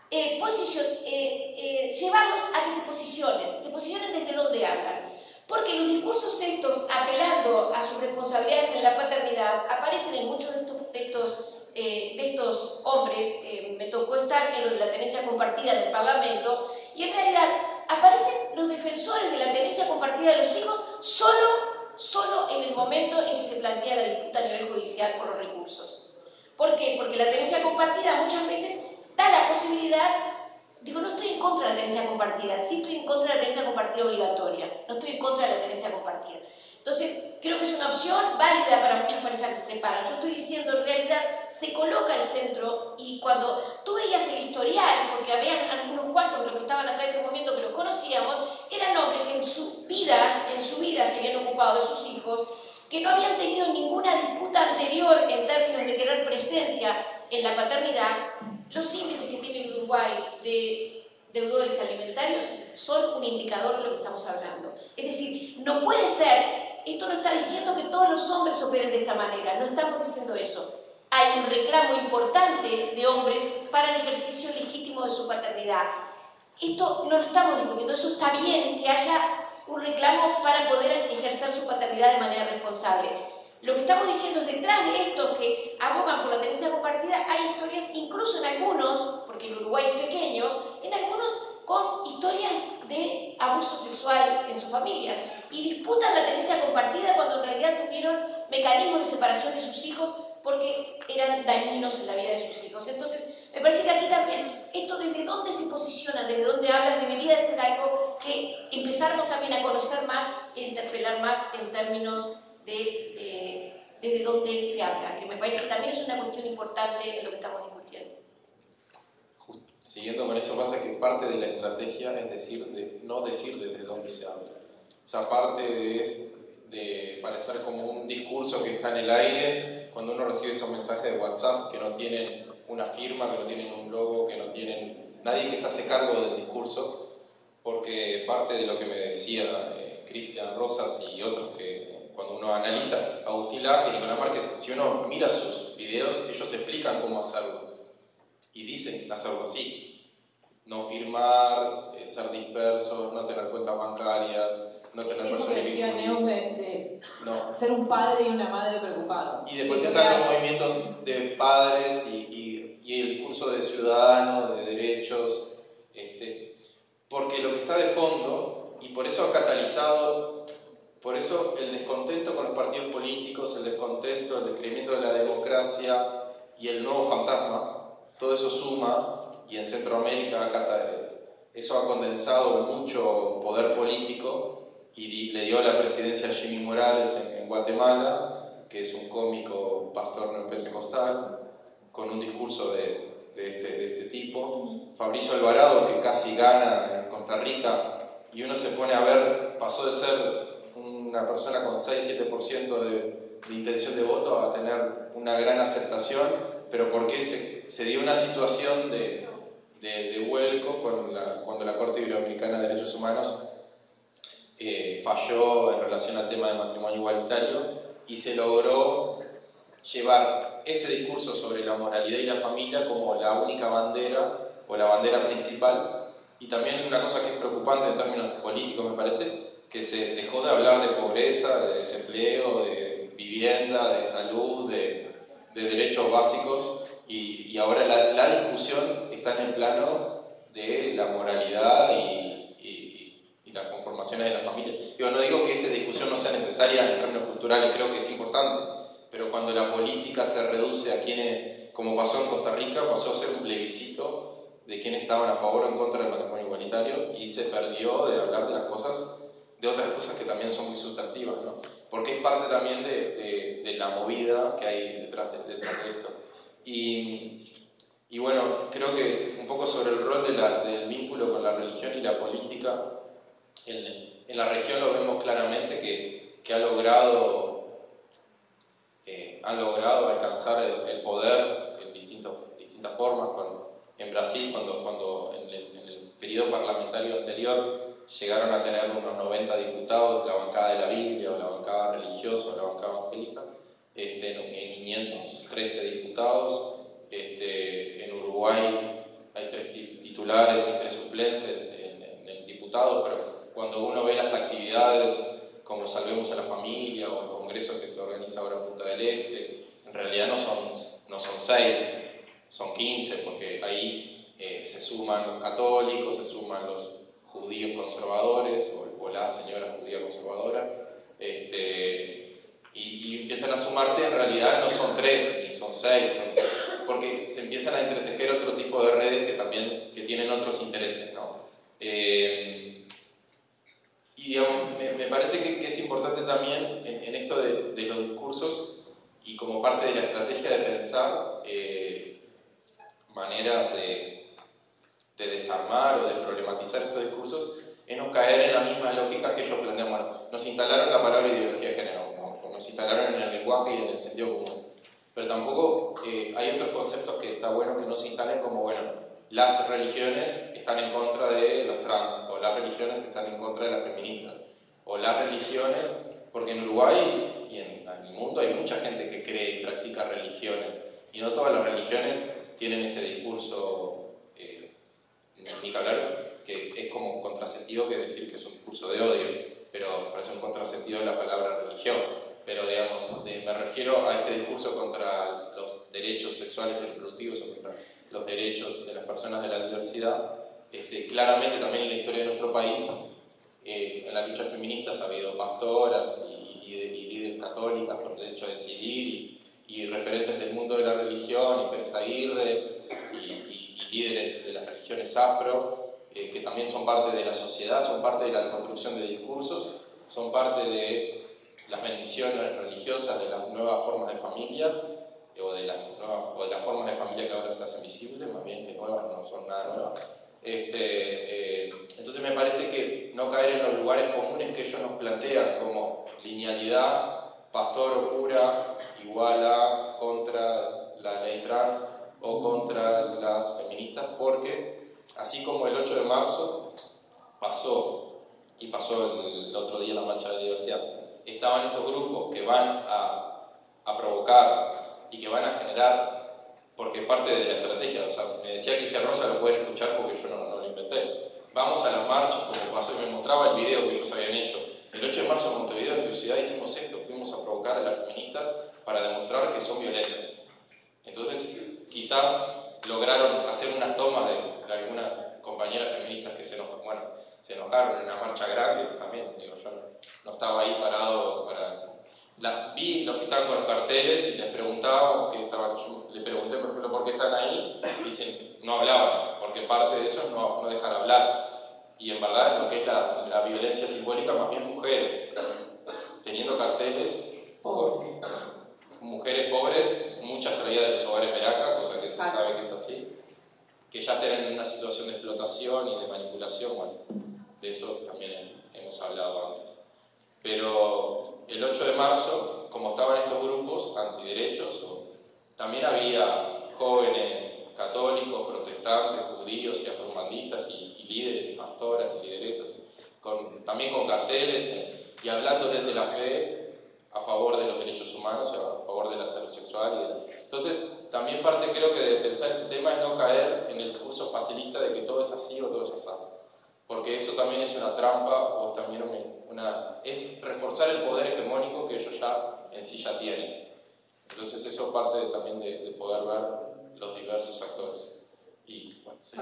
llevarlos a que se posicionen desde donde hablan. Porque los discursos estos, apelando a sus responsabilidades en la paternidad, aparecen en muchos de estos hombres. Me tocó estar en lo de la tenencia compartida en el Parlamento, y en realidad aparecen los defensores de la tenencia compartida de los hijos solo en en el momento en que se plantea la disputa a nivel judicial por los recursos. ¿Por qué? Porque la tenencia compartida muchas veces da la posibilidad, digo, no estoy en contra de la tenencia compartida, sí estoy en contra de la tenencia compartida obligatoria, no estoy en contra de la tenencia compartida. Entonces, creo que es una opción válida para muchas parejas que se separan. Yo estoy diciendo, en realidad, se coloca el centro, y cuando tú veías el historial, porque habían algunos cuantos de los que estaban atrás de este movimiento que los conocíamos, eran hombres que en su vida se habían ocupado de sus hijos, que no habían tenido ninguna disputa anterior en términos de querer presencia en la paternidad. Los índices que tiene Uruguay de deudores alimentarios son un indicador de lo que estamos hablando. Es decir, no puede ser. Esto no está diciendo que todos los hombres operen de esta manera, no estamos diciendo eso. Hay un reclamo importante de hombres para el ejercicio legítimo de su paternidad. Esto no lo estamos discutiendo, eso está bien que haya un reclamo para poder ejercer su paternidad de manera responsable. Lo que estamos diciendo es, detrás de estos que abogan por la tenencia compartida, hay historias, incluso en algunos, porque el Uruguay es pequeño, en algunos con historias de abuso sexual en sus familias, y disputan la tenencia compartida cuando en realidad tuvieron mecanismos de separación de sus hijos porque eran dañinos en la vida de sus hijos. Entonces, me parece que aquí también, esto desde dónde se posiciona, desde dónde hablas, debería de ser algo que empezáramos también a conocer más e interpelar más en términos de desde dónde se habla, que me parece que también es una cuestión importante en lo que estamos discutiendo. Siguiendo con eso, pasa que parte de la estrategia es no decir desde dónde se habla. Esa parte de parecer como un discurso que está en el aire cuando uno recibe esos mensajes de WhatsApp que no tienen una firma, que no tienen un logo, que no tienen nadie que se hace cargo del discurso, porque parte de lo que me decía Cristian Rosas y otros, que cuando uno analiza Agustín Laje y Nicolás Márquez, si uno mira sus videos, ellos explican cómo hacerlo y dicen hacerlo así: no firmar, ser dispersos, no tener cuentas bancarias, no tener eso que decía Neus de no. Ser un padre y una madre preocupados. Y después están los movimientos de padres y el discurso de ciudadanos, de derechos, porque lo que está de fondo, y por eso ha catalizado, por eso el descontento con los partidos políticos, el descontento, el descreimiento de la democracia y el nuevo fantasma, todo eso suma, y en Centroamérica eso ha condensado mucho poder político y le dio la presidencia a Jimmy Morales en Guatemala, que es un cómico pastor neopentecostal, con un discurso de este tipo. Fabricio Alvarado, que casi gana en Costa Rica, y uno se pone a ver, pasó de ser una persona con 6-7% de intención de voto a tener una gran aceptación, pero porque se dio una situación de vuelco cuando la Corte Iberoamericana de Derechos Humanos falló en relación al tema del matrimonio igualitario, y se logró llevar ese discurso sobre la moralidad y la familia como la única bandera o la bandera principal. Y también una cosa que es preocupante en términos políticos, me parece, que se dejó de hablar de pobreza, de desempleo, de vivienda, de salud, de derechos básicos, y ahora la discusión está en el plano de la moralidad y las conformaciones de la familia. Yo no digo que esa discusión no sea necesaria en términos culturales, creo que es importante, pero cuando la política se reduce a quienes, como pasó en Costa Rica, pasó a ser un plebiscito de quienes estaban a favor o en contra del matrimonio igualitario, y se perdió de hablar de las cosas, de otras cosas que también son muy sustantivas, ¿no? Porque es parte también de la movida que hay detrás de esto. Y bueno, creo que un poco sobre el rol del vínculo con la religión y la política, en la región lo vemos claramente que han logrado alcanzar el poder en distintas formas. En Brasil, cuando en el periodo parlamentario anterior llegaron a tener unos 90 diputados, la bancada de la Biblia o la bancada religiosa o la bancada evangélica, en 513 diputados. En Uruguay hay 3 titulares y 3 suplentes en diputados, pero cuando uno ve las actividades como Salvemos a la Familia o el congreso que se organiza ahora en Punta del Este, en realidad no son 6, son 15, porque ahí se suman los católicos, se suman los judíos conservadores o la señora judía conservadora, a sumarse, en realidad no son 3 ni son 6, porque se empiezan a entretejer otro tipo de redes que también tienen otros intereses, ¿no? Y digamos, me parece que es importante también en esto de los discursos y como parte de la estrategia de pensar maneras de desarmar o de problematizar estos discursos, es no caer en la misma lógica que ellos plantean. Bueno, nos instalaron la palabra ideología de género, ¿no? Nos instalaron en el lenguaje y en el sentido común. Pero tampoco hay otros conceptos que está bueno que no se instalen, como, bueno, las religiones están en contra de los trans, o las religiones están en contra de las feministas, o las religiones, porque en Uruguay y en el mundo hay mucha gente que cree y practica religiones, y no todas las religiones tienen este discurso, ni que hablar, que es como contrasentido que decir que es un discurso de odio, pero parece un contrasentido de la palabra religión. Pero digamos, me refiero a este discurso contra los derechos sexuales y reproductivos o contra los derechos de las personas de la diversidad. Claramente también en la historia de nuestro país, en las luchas feministas ha habido pastoras y líderes católicas por el derecho a decidir y referentes del mundo de la religión, y Pérez Aguirre y líderes de las religiones afro, que también son parte de la sociedad, son parte de la construcción de discursos, son parte de las bendiciones religiosas de las nuevas formas de familia, o de las formas de familia que ahora se hacen visibles, más bien que nuevas no son nada nuevas. Entonces me parece que no caer en los lugares comunes que ellos nos plantean como linealidad, pastor o cura igual a contra la ley trans o contra las feministas, porque así como el 8 de marzo pasó, y pasó el otro día la marcha de la diversidad, estaban estos grupos que van a provocar y que van a generar, porque parte de la estrategia, o sea, me decía Cristian Rosa, lo pueden escuchar porque yo no lo inventé. Vamos a las marchas, como pasó, me mostraba el video que ellos habían hecho. El 8 de marzo en Montevideo, en tu ciudad, hicimos esto, fuimos a provocar a las feministas para demostrar que son violentas. Entonces, quizás lograron hacer unas tomas de algunas compañeras feministas que se enojaron en una marcha grande, también, digo, yo no estaba ahí parado para... vi los que estaban con los carteles y les preguntaba, yo le pregunté por ejemplo por qué están ahí, y dicen, no hablaban, porque parte de eso es no dejar hablar. Y en verdad, lo que es la violencia simbólica, más bien mujeres, teniendo carteles, pobres. Mujeres pobres, muchas traídas de los hogares Veraca, cosa que se sabe que es así, que ya tienen una situación de explotación y de manipulación, bueno, de eso también hemos hablado antes. Pero el 8 de marzo, como estaban estos grupos antiderechos, también había jóvenes católicos, protestantes, judíos y afrobandistas y líderes y pastoras y lideresas, también con carteles y hablando desde la fe a favor de los derechos humanos, a favor de la salud sexual. Entonces, también parte creo que de pensar este tema es no caer en el discurso facilista de que todo es así o todo es asado, porque eso también es una trampa o también es reforzar el poder hegemónico que ellos ya en sí ya tienen. Entonces eso parte también de poder ver los diversos actores. Y bueno, sí.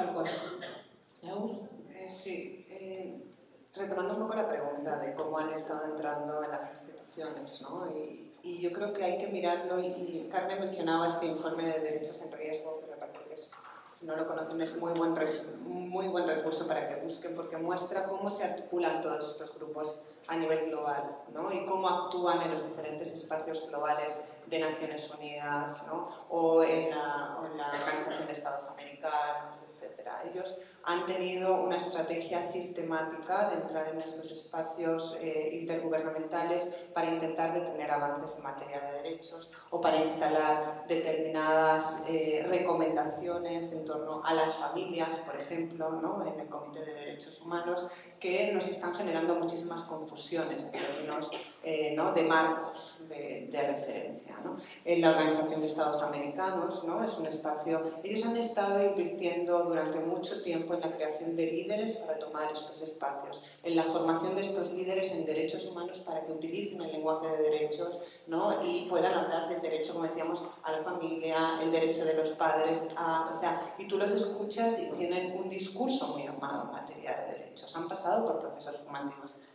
Sí, retomando un poco la pregunta de cómo han estado entrando en las instituciones, ¿no? Y yo creo que hay que mirarlo, y Carmen mencionaba este informe de derechos en riesgo, que me parece que si no lo conocen es muy buen recurso para que busquen, porque muestra cómo se articulan todos estos grupos a nivel global, ¿no? Y cómo actúan en los diferentes espacios globales de Naciones Unidas, ¿no? o en la Organización de Estados Americanos, etc. Ellos han tenido una estrategia sistemática de entrar en estos espacios intergubernamentales para intentar detener avances en materia de derechos o para instalar determinadas recomendaciones en torno a las familias, por ejemplo, ¿no? En el Comité de Derechos Humanos, que nos están generando muchísimas confusiones en términos ¿no? de marcos de referencia, ¿no? En la Organización de Estados Americanos, ¿no? Es un espacio... Ellos han estado invirtiendo durante mucho tiempo en la creación de líderes para tomar estos espacios, en la formación de estos líderes en derechos humanos para que utilicen el lenguaje de derechos, ¿no? Y puedan hablar del derecho, como decíamos, a la familia, el derecho de los padres, y tú los escuchas y tienen un discurso muy armado en materia de derechos. Han pasado por procesos formativos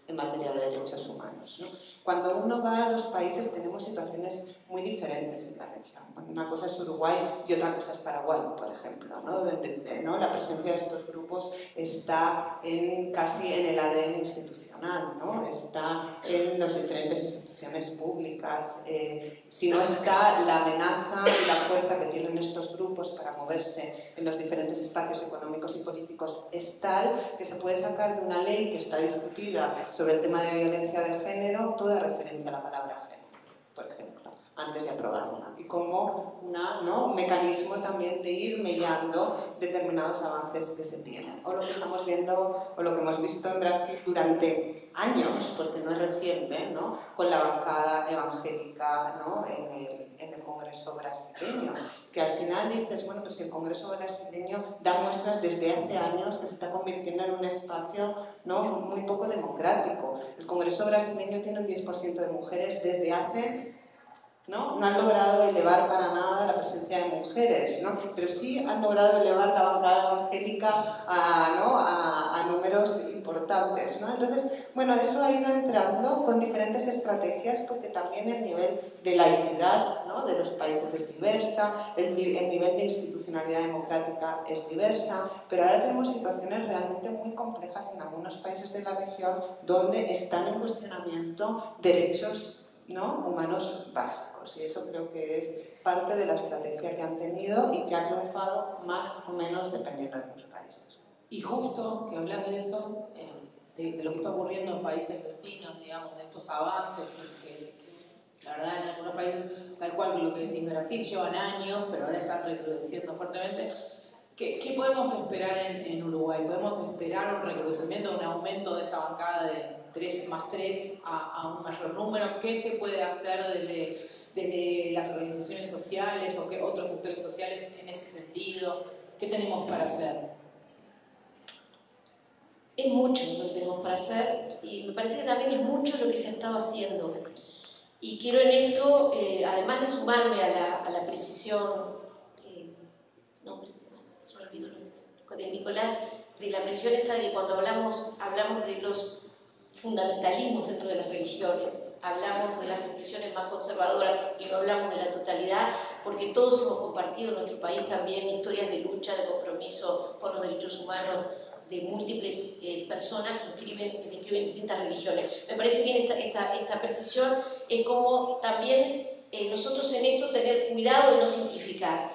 en materia de derechos humanos, ¿no? Cuando uno va a los países tenemos situaciones muy diferentes en la región. Una cosa es Uruguay y otra cosa es Paraguay, por ejemplo, ¿no? Donde, ¿no? La presencia de estos grupos está casi en el ADN institucional, ¿no? Está en las diferentes instituciones públicas. Si no está, la amenaza y la fuerza que tienen estos grupos para moverse en los diferentes espacios económicos y políticos es tal que se puede sacar de una ley que está discutida sobre el tema de violencia de género toda referencia a la palabra género, por ejemplo, antes de aprobarla, y como un mecanismo también de ir mellando determinados avances que se tienen. O lo que estamos viendo, o lo que hemos visto en Brasil durante años, porque no es reciente, ¿no? Con la bancada evangélica, ¿no? en el Congreso brasileño, que al final dices, bueno, pues el Congreso brasileño da muestras desde hace años que se está convirtiendo en un espacio, ¿no? muy poco democrático. El Congreso brasileño tiene un 10% de mujeres desde hace... ¿no? No han logrado elevar para nada la presencia de mujeres, ¿no? Pero sí han logrado elevar la bancada evangélica a números importantes, ¿no? Entonces, bueno, eso ha ido entrando con diferentes estrategias porque también el nivel de laicidad, ¿no? de los países es diversa, el nivel de institucionalidad democrática es diversa, pero ahora tenemos situaciones realmente muy complejas en algunos países de la región donde están en cuestionamiento derechos, ¿no? humanos básicos, y eso creo que es parte de la estrategia que han tenido y que ha triunfado más o menos dependiendo de los países. Y justo que hablas de eso, de lo que está ocurriendo en países vecinos, digamos, de estos avances, porque la verdad en algunos países, tal cual que lo que decís, Brasil llevan años, pero ahora están recrudeciendo fuertemente. ¿Qué podemos esperar en Uruguay? ¿Podemos esperar un recrudecimiento, un aumento de esta bancada de 3 más 3 a un mayor número? ¿Qué se puede hacer desde las organizaciones sociales o qué otros sectores sociales en ese sentido? ¿Qué tenemos para hacer? Es mucho lo que tenemos para hacer y me parece que también es mucho lo que se ha estado haciendo. Y quiero en esto, además de sumarme a la precisión, de Nicolás, de la presión esta de cuando hablamos de los fundamentalismos dentro de las religiones, hablamos de las expresiones más conservadoras y no hablamos de la totalidad, porque todos hemos compartido en nuestro país también historias de lucha, de compromiso por los derechos humanos de múltiples personas que se inscriben en distintas religiones. Me parece bien esta precisión, es como también nosotros en esto tener cuidado de no simplificar.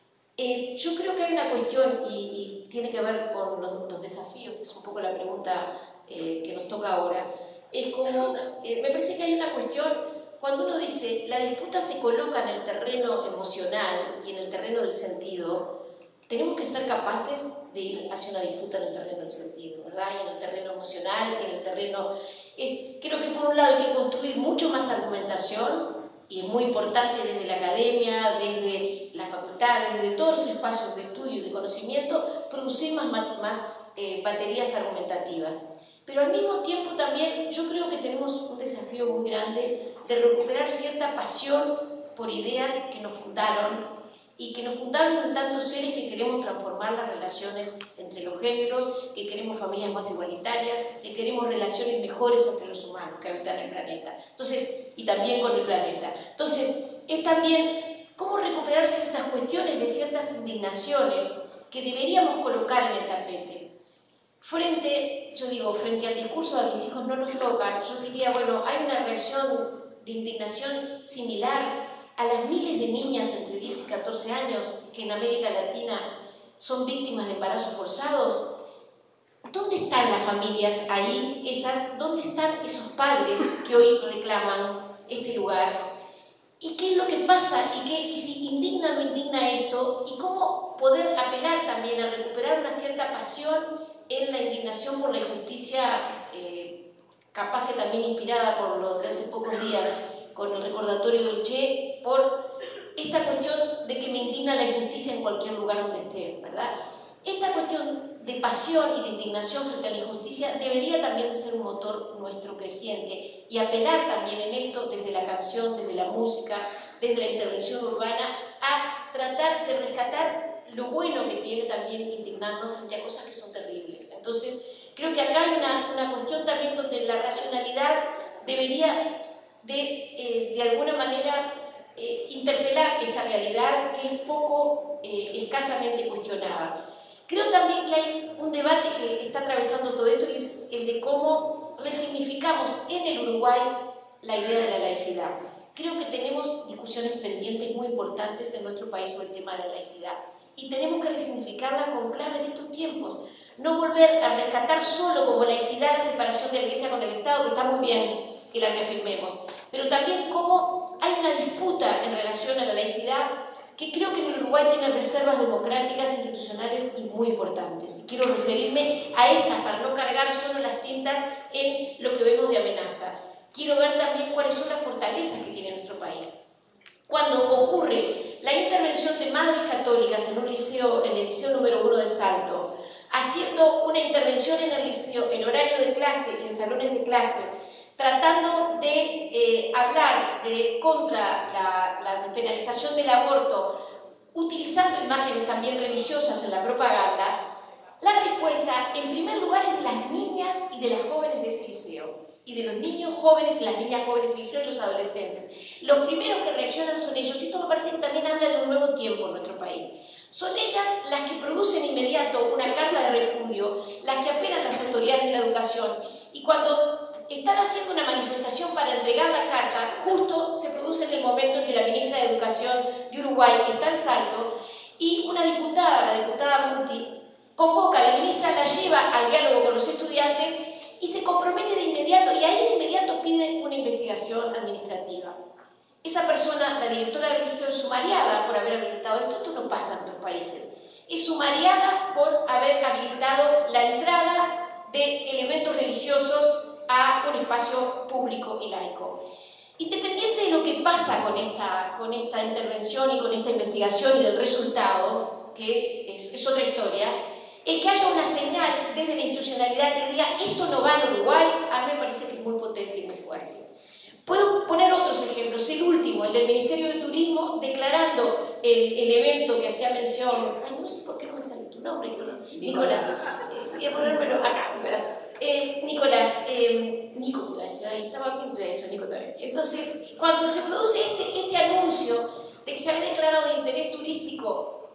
Yo creo que hay una cuestión y tiene que ver con los desafíos, que es un poco la pregunta que nos toca ahora. Es como, me parece que hay una cuestión, cuando uno dice, la disputa se coloca en el terreno emocional y en el terreno del sentido, tenemos que ser capaces de ir hacia una disputa en el terreno del sentido, ¿verdad? Y en el terreno emocional, en el terreno... creo que por un lado hay que construir mucho más argumentación, y es muy importante desde la academia, desde las facultades, desde todos los espacios de estudio y de conocimiento, producir más baterías argumentativas. Pero al mismo tiempo también yo creo que tenemos un desafío muy grande de recuperar cierta pasión por ideas que nos fundaron y que nos fundaron en tantos seres que queremos transformar las relaciones entre los géneros, que queremos familias más igualitarias, que queremos relaciones mejores entre los humanos que habitan el planeta. Entonces, y también con el planeta. Entonces, es también cómo recuperar ciertas cuestiones de ciertas indignaciones que deberíamos colocar en el tapete. Frente al discurso de mis hijos no nos tocan, yo diría, bueno, hay una reacción de indignación similar a las miles de niñas entre 10 y 14 años que en América Latina son víctimas de embarazos forzados. ¿Dónde están las familias ahí? ¿Dónde están esos padres que hoy reclaman este lugar? ¿Y qué es lo que pasa? ¿Y si indigna o no indigna esto? ¿Y cómo poder apelar también a recuperar una cierta pasión en la indignación por la injusticia, capaz que también inspirada por lo de hace pocos días, con el recordatorio del Che, por esta cuestión de que me indigna la injusticia en cualquier lugar donde esté, ¿verdad? Esta cuestión de pasión y de indignación frente a la injusticia debería también ser un motor nuestro creciente y apelar también en esto desde la canción, desde la música, desde la intervención urbana, a tratar de rescatar lo bueno que tiene también indignarnos frente a cosas que son terribles. Entonces, Creo que acá hay una cuestión también donde la racionalidad debería de alguna manera interpelar esta realidad que es poco, escasamente cuestionada. Creo también que hay un debate que está atravesando todo esto, que es el de cómo resignificamos en el Uruguay la idea de la laicidad. Creo que tenemos discusiones pendientes muy importantes en nuestro país sobre el tema de la laicidad y tenemos que resignificarla con clave de estos tiempos. No volver a rescatar solo como laicidad la separación de la Iglesia con el Estado, que está muy bien que la reafirmemos, pero también cómo hay una disputa en relación a la laicidad que creo que en el Uruguay tiene reservas democráticas institucionales y muy importantes. Y quiero referirme a estas para no cargar solo las tintas en lo que vemos de amenaza. Quiero ver también cuáles son las fortalezas que tiene nuestro país. Cuando ocurre la intervención de madres católicas en el liceo número 1 de Salto, haciendo una intervención en el liceo, en horario de clase y en salones de clase, tratando de hablar contra la despenalización del aborto, utilizando imágenes también religiosas en la propaganda, la respuesta, en primer lugar, es de las niñas y de las jóvenes de ese liceo, y de los niños jóvenes y las niñas jóvenes del liceo y los adolescentes. Los primeros que reaccionan son ellos, y esto me parece que también habla de un nuevo tiempo en nuestro país. Son ellas las que producen inmediato una carta de repudio, las que apelan a las autoridades de la educación, y cuando están haciendo una manifestación para entregar la carta, justo se produce en el momento en que la ministra de Educación de Uruguay está en Salto, y una diputada, la diputada Muti, convoca a la ministra, la lleva al diálogo con los estudiantes y se compromete de inmediato, y ahí de inmediato pide una investigación administrativa. Esa persona, la directora del liceo, es sumariada por haber habilitado esto. Esto no pasa en otros países. Es sumariada por haber habilitado la entrada de elementos religiosos a un espacio público y laico. Independiente de lo que pasa con esta intervención y con esta investigación y del resultado, que es otra historia, el que haya una señal desde la institucionalidad que diga esto no va en Uruguay, a mí me parece que es muy potente y muy fuerte. Puedo poner otros ejemplos, el último, el del Ministerio de Turismo, declarando el evento que hacía mención, no sé por qué no me sale tu nombre, Nicolás, voy a ponérmelo acá, Nicolás, Nico te iba a decir, ahí estaba bien, te había hecho Nico también. Entonces, cuando se produce este anuncio de que se había declarado de interés turístico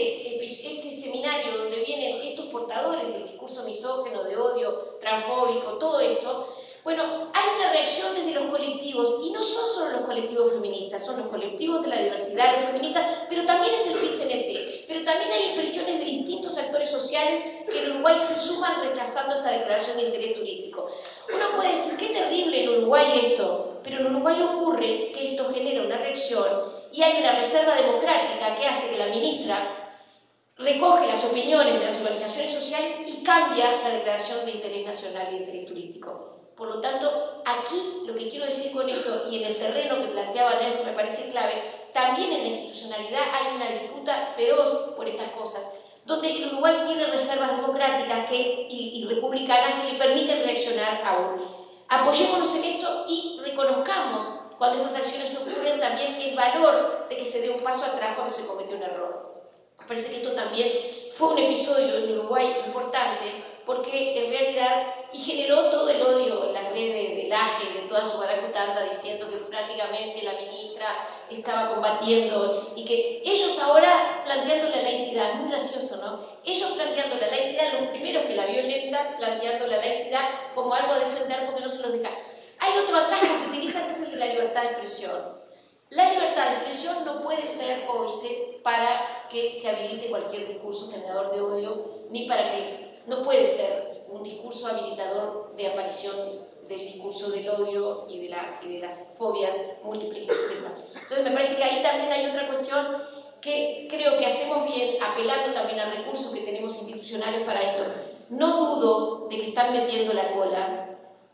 este seminario donde vienen estos portadores del discurso misógino, de odio, transfóbico, todo esto, bueno, hay una reacción desde los colectivos, y no son solo los colectivos feministas, son los colectivos de la diversidad, los feministas, pero también es el PCNT, pero también hay expresiones de distintos actores sociales que en Uruguay se suman rechazando esta declaración de interés turístico. Uno puede decir, qué terrible en Uruguay esto, pero en Uruguay ocurre que esto genera una reacción y hay una reserva democrática que hace que la ministra recoge las opiniones de las organizaciones sociales y cambia la declaración de interés nacional y de interés turístico. Por lo tanto, aquí lo que quiero decir con esto, y en el terreno que planteaba Nel, que me parece clave, también en la institucionalidad hay una disputa feroz por estas cosas, donde el Uruguay tiene reservas democráticas y republicanas que le permiten reaccionar aún. Apoyémonos en esto y reconozcamos, cuando estas acciones ocurren, también el valor de que se dé un paso atrás cuando se comete un error. Me parece que esto también fue un episodio en Uruguay importante, porque en realidad, y generó todo el odio en las redes del AGE, de toda su baracutanda, diciendo que prácticamente la ministra estaba combatiendo, y que ellos ahora planteando la laicidad, muy gracioso, ¿no? Ellos planteando la laicidad, los primeros que la violentan, planteando la laicidad como algo a defender porque no se los deja. Hay otro atajo que utilizan, que es el de la libertad de expresión. La libertad de expresión no puede ser óbice para que se habilite cualquier discurso generador de odio, ni para que no puede ser un discurso habilitador de aparición del discurso del odio y de las fobias múltiples que expresan. Entonces me parece que ahí también hay otra cuestión que creo que hacemos bien, apelando también a recursos que tenemos institucionales para esto. No dudo de que están metiendo la cola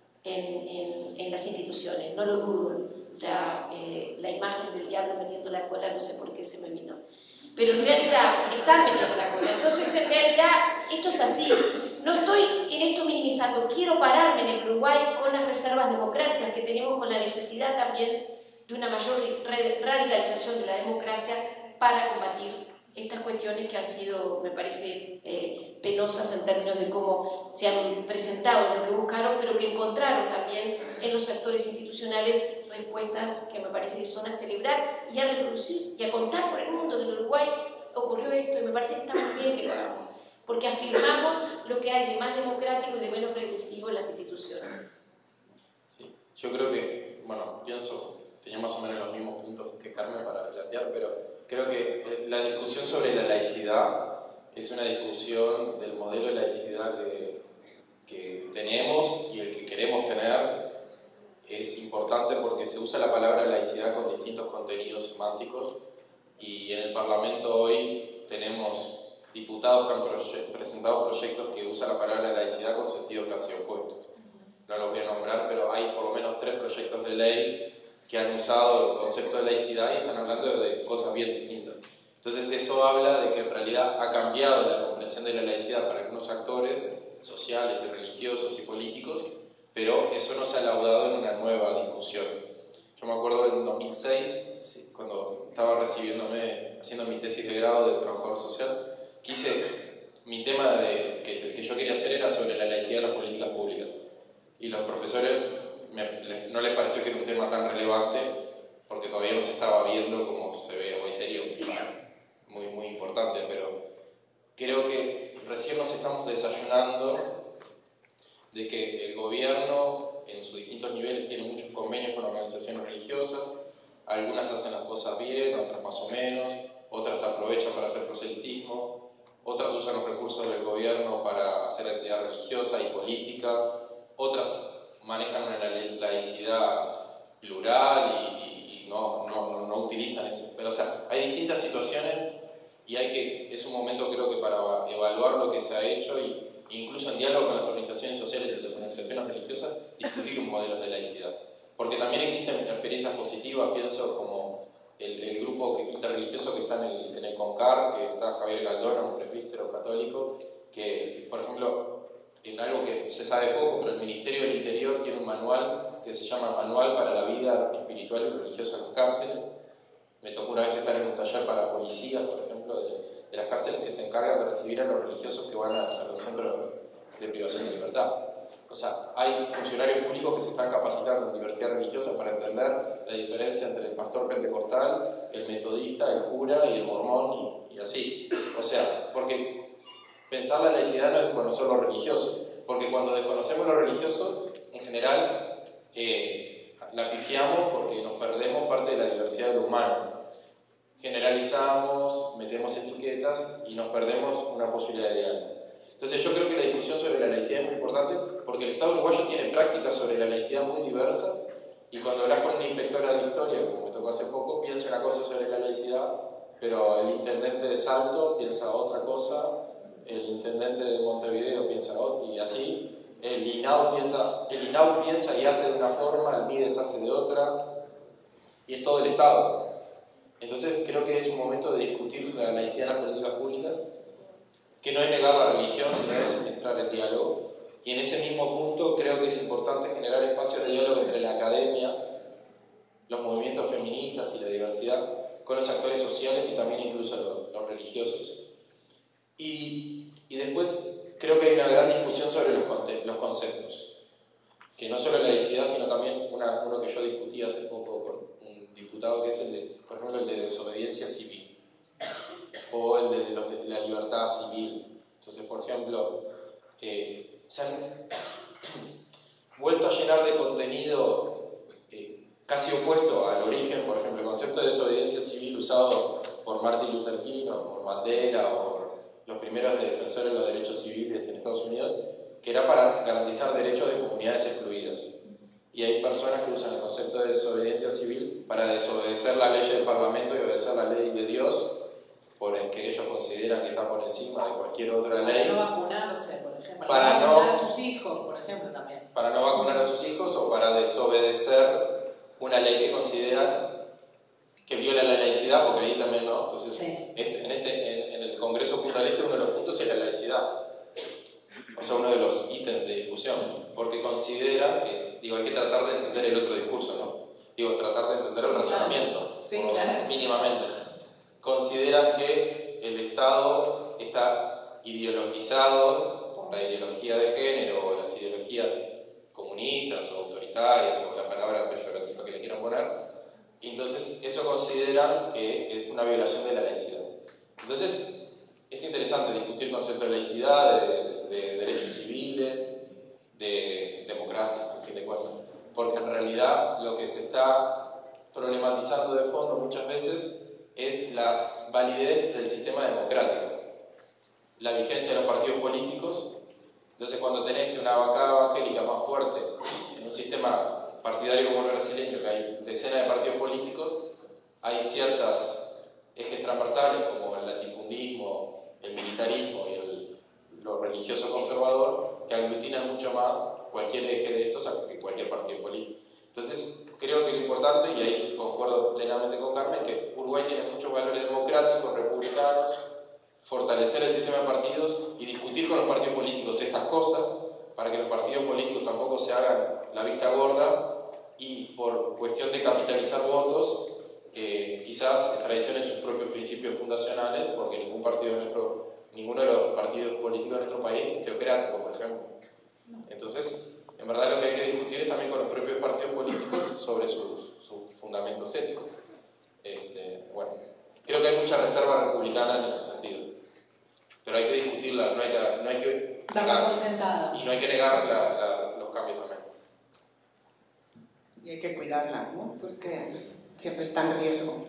en las instituciones, no lo dudo. O sea, la imagen del diablo metiendo la cola, no sé por qué se me vino. Pero en realidad están metiendo la cola. Entonces, en realidad, esto es así. No estoy en esto minimizando. Quiero pararme en el Uruguay con las reservas democráticas que tenemos, con la necesidad también de una mayor radicalización de la democracia para combatir estas cuestiones que han sido, me parece, penosas en términos de cómo se han presentado, lo que buscaron, pero que encontraron también en los actores institucionales respuestas que me parece que son a celebrar y a reproducir y a contar por el mundo que en Uruguay ocurrió esto, y me parece que está muy bien que lo hagamos, porque afirmamos lo que hay de más democrático y de menos regresivo en las instituciones. Sí, yo creo que, bueno, tenía más o menos los mismos puntos que Carmen para plantear, pero creo que la discusión sobre la laicidad es una discusión del modelo de laicidad que tenemos y el que queremos tener. Es importante porque se usa la palabra laicidad con distintos contenidos semánticos, y en el Parlamento hoy tenemos diputados que han presentado proyectos que usan la palabra laicidad con sentido casi opuesto. No los voy a nombrar, pero hay por lo menos 3 proyectos de ley que han usado el concepto de laicidad y están hablando de cosas bien distintas. Entonces eso habla de que en realidad ha cambiado la comprensión de la laicidad para algunos actores sociales y religiosos y políticos, pero eso no se ha laudado en una nueva discusión. Yo me acuerdo en 2006, cuando estaba haciendo mi tesis de grado de trabajador social, mi tema que yo quería hacer era sobre la laicidad en las políticas públicas. Y los profesores no les pareció que era un tema tan relevante, porque todavía no se estaba viendo como se ve hoy. Sería un tema muy, muy importante, pero creo que recién nos estamos desayunando de que el gobierno en sus distintos niveles tiene muchos convenios con organizaciones religiosas. Algunas hacen las cosas bien, otras más o menos, otras aprovechan para hacer proselitismo, otras usan los recursos del gobierno para hacer actividad religiosa y política, otras manejan una laicidad plural y no utilizan eso. Pero, o sea, hay distintas situaciones y es un momento, creo que, para evaluar lo que se ha hecho y incluso en diálogo con las organizaciones sociales y las organizaciones religiosas, discutir un modelo de laicidad. Porque también existen experiencias positivas, pienso como el grupo interreligioso que está en el CONCAR, que está Javier Galdona, un presbítero católico, que, por ejemplo, en algo que se sabe poco, pero el Ministerio del Interior tiene un manual que se llama Manual para la Vida Espiritual y Religiosa en las Cárceles. Me tocó una vez estar en un taller para policías, por ejemplo, de las cárceles que se encargan de recibir a los religiosos que van a los centros de privación de libertad. O sea, hay funcionarios públicos que se están capacitando en diversidad religiosa para entender la diferencia entre el pastor pentecostal, el metodista, el cura y el mormón y así. O sea, porque pensar la laicidad no es desconocer lo religioso, porque cuando desconocemos lo religioso, en general la pifiamos porque nos perdemos parte de la diversidad de lo humano. Generalizamos, metemos etiquetas y nos perdemos una posibilidad de diálogo. Entonces yo creo que la discusión sobre la laicidad es muy importante porque el Estado uruguayo tiene prácticas sobre la laicidad muy diversas, y cuando hablas con una inspectora de historia, como me tocó hace poco, piensa una cosa sobre la laicidad, pero el intendente de Salto piensa otra cosa, el intendente de Montevideo piensa otra, y así. El INAU piensa y hace de una forma, el MIDES hace de otra, y es todo el Estado. Entonces creo que es un momento de discutir la laicidad en las políticas públicas, que no es negar la religión, sino es entrar en diálogo. Y en ese mismo punto creo que es importante generar espacios de diálogo entre la academia, los movimientos feministas y la diversidad, con los actores sociales y también incluso los religiosos. Y después creo que hay una gran discusión sobre los conceptos, que no solo la laicidad, sino también uno que yo discutí hace poco con un diputado, que es por ejemplo, el de desobediencia civil, o el de la libertad civil. Entonces, por ejemplo, se han vuelto a llenar de contenido casi opuesto al origen. Por ejemplo, el concepto de desobediencia civil usado por Martin Luther King o por Mandela o por los primeros defensores de los derechos civiles en Estados Unidos, que era para garantizar derechos de comunidades excluidas. Y hay personas que usan el concepto de desobediencia civil para desobedecer la ley del Parlamento y obedecer la ley de Dios, por el que ellos consideran que está por encima de cualquier otra ley. Para no vacunarse, por ejemplo. Para no vacunar a sus hijos, por ejemplo, también. Para no vacunar a sus hijos o para desobedecer una ley que consideran que viola la laicidad, porque ahí también no. Entonces, sí. En el Congreso Punta del Este uno de los puntos es la laicidad. O sea, uno de los ítems de discusión, porque considera que, hay que tratar de entender el otro discurso, ¿no? Tratar de entender el razonamiento, sí, claro. Mínimamente. Consideran que el Estado está ideologizado por la ideología de género o las ideologías comunistas o autoritarias o la palabra peyorativa que le quieran poner, y entonces eso consideran que es una violación de la laicidad. Entonces es interesante discutir conceptos de laicidad, de derechos civiles, de democracia, en fin de cuentas, porque en realidad lo que se está problematizando de fondo muchas veces es la validez del sistema democrático, la vigencia de los partidos políticos. Entonces, cuando tenés que una bancada evangélica más fuerte en un sistema partidario como el brasileño, que hay decenas de partidos políticos, hay ciertos ejes transversales como el latifundismo, el militarismo y lo religioso conservador, que aglutinan mucho más cualquier eje de estos que cualquier partido político. Entonces, creo que lo importante, y ahí concuerdo plenamente con Carmen, que Uruguay tiene muchos valores democráticos, republicanos, fortalecer el sistema de partidos y discutir con los partidos políticos estas cosas para que los partidos políticos tampoco se hagan la vista gorda y por cuestión de capitalizar votos quizás traicionen sus propios principios fundacionales, porque ninguno de los partidos políticos de nuestro país es teocrático, por ejemplo. Entonces, en verdad lo que hay que discutir es también con los propios partidos políticos sobre sus fundamentos éticos. Bueno, creo que hay mucha reserva republicana en ese sentido, pero hay que discutirla, no hay que negar, y no hay que negar los cambios también. Y hay que cuidarla, ¿no? Porque siempre está en riesgo.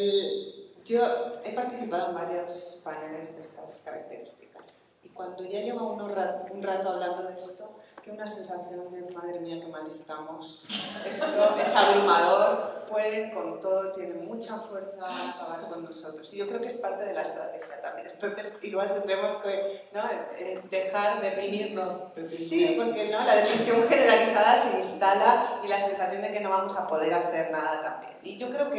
Yo he participado en varios paneles de estas características y cuando ya lleva un rato hablando de esto, que una sensación de madre mía, qué mal estamos. Esto es abrumador, pueden con todo, tienen mucha fuerza acabar con nosotros. Y yo creo que es parte de la estrategia también. Entonces, igual tendremos que dejar... Reprimirnos. Sí, porque la depresión generalizada se instala y la sensación de que no vamos a poder hacer nada también. Y yo creo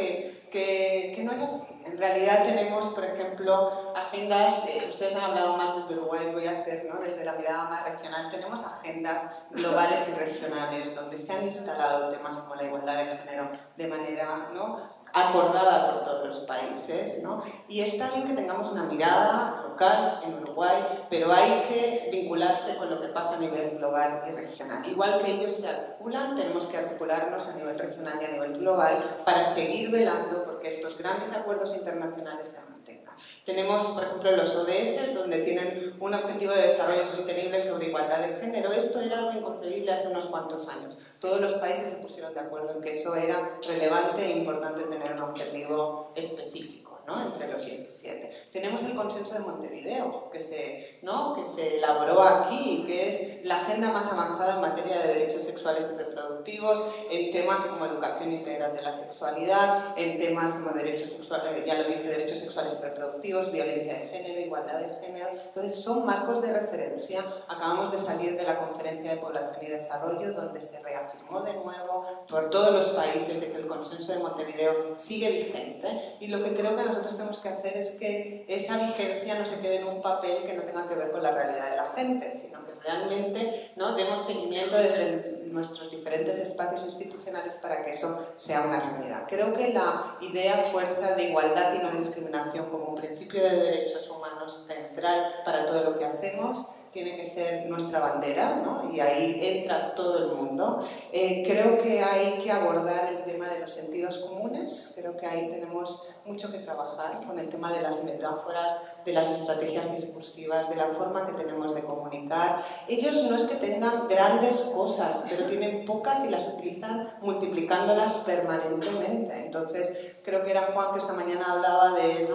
que no es así. En realidad tenemos, por ejemplo, agendas, ustedes han hablado más desde Uruguay, voy a hacer desde la mirada más regional, tenemos agendas globales y regionales donde se han instalado temas como la igualdad de género de manera acordada por todos los países, y está bien que tengamos una mirada local en Uruguay, pero hay que vincularse con lo que pasa a nivel global y regional. Igual que ellos se articulan, tenemos que articularnos a nivel regional y a nivel global para seguir velando porque estos grandes acuerdos internacionales se mantengan. Tenemos, por ejemplo, los ODS, donde tienen un objetivo de desarrollo sostenible sobre igualdad de género. Esto era algo inconcebible hace unos cuantos años. Todos los países se pusieron de acuerdo en que eso era relevante e importante tener un objetivo específico, entre los 17. Tenemos el consenso de Montevideo, que se elaboró aquí, que es la agenda más avanzada en materia de derechos sexuales y reproductivos, en temas como educación integral de la sexualidad, en temas como derechos sexuales, ya lo dije, derechos sexuales y reproductivos, violencia de género, igualdad de género. Entonces son marcos de referencia. Acabamos de salir de la Conferencia de Población y Desarrollo, donde se reafirmó de nuevo por todos los países de que el consenso de Montevideo sigue vigente, y lo que creo que nosotros tenemos que hacer es que esa vigencia no se quede en un papel que no tenga que ver con la realidad de la gente, sino que realmente demos seguimiento desde nuestros diferentes espacios institucionales para que eso sea una realidad. Creo que la idea fuerza de igualdad y no discriminación como un principio de derechos humanos central para todo lo que hacemos tiene que ser nuestra bandera, y ahí entra todo el mundo. Creo que hay que abordar el tema de los sentidos comunes, creo que ahí tenemos mucho que trabajar con el tema de las metáforas, de las estrategias discursivas, de la forma que tenemos de comunicar. Ellos no es que tengan grandes cosas, pero tienen pocas y las utilizan multiplicándolas permanentemente. Entonces, creo que era Juan que esta mañana hablaba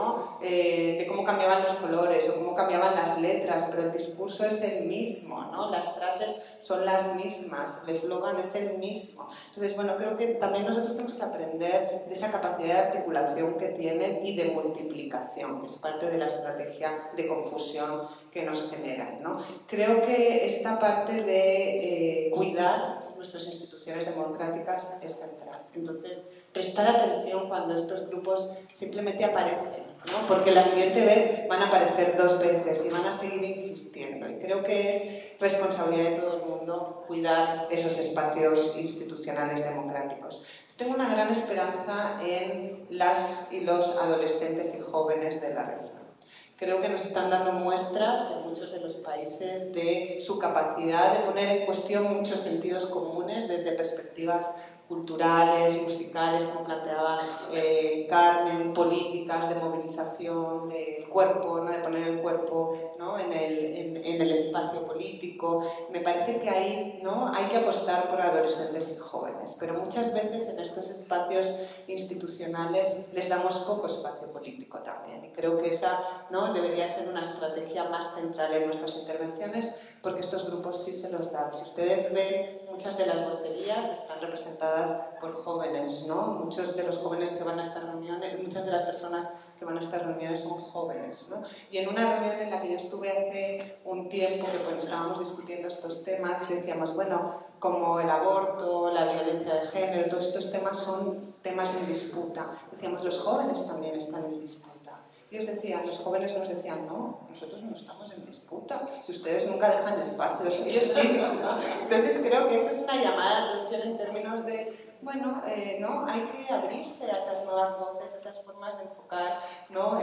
de cómo cambiaban los colores o cómo cambiaban las letras, pero el discurso es el mismo, las frases son las mismas, el eslogan es el mismo. Entonces, creo que también nosotros tenemos que aprender de esa capacidad de articulación que tienen y de multiplicación, que es parte de la estrategia de confusión que nos generan, Creo que esta parte de cuidar nuestras instituciones democráticas es central. Entonces, prestar atención cuando estos grupos simplemente aparecen, porque la siguiente vez van a aparecer 2 veces y van a seguir insistiendo. Y creo que es responsabilidad de todo el mundo cuidar esos espacios institucionales democráticos. Tengo una gran esperanza en las y los adolescentes y jóvenes de la región. creo que nos están dando muestras en muchos de los países de su capacidad de poner en cuestión muchos sentidos comunes desde perspectivas culturales, musicales, como planteaba Carmen, políticas de movilización del cuerpo, ¿no? De poner el cuerpo, ¿no? en el espacio político. Me parece que ahí, ¿no? Hay que apostar por adolescentes y jóvenes, pero muchas veces en estos espacios institucionales les damos poco espacio político también, y creo que esa, ¿no? debería ser una estrategia más central en nuestras intervenciones, porque estos grupos sí se los dan. Si ustedes ven, muchas de las vocerías están representadas por jóvenes, ¿no? Muchos de los jóvenes que van a estas reuniones, muchas de las personas que van a estas reuniones son jóvenes, ¿no? Y en una reunión en la que yo estuve hace un tiempo, que cuando estábamos discutiendo estos temas, decíamos, bueno, como el aborto, la violencia de género, todos estos temas son temas en disputa. Decíamos, los jóvenes también están en disputa. Ellos decían, los jóvenes nos decían, no, nosotros no estamos en disputa, si ustedes nunca dejan espacios, ellos sí, ¿no? Entonces creo que eso es una llamada de atención en términos de, bueno, no, hay que abrirse a esas nuevas voces, a esas formas de enfocar, ¿no?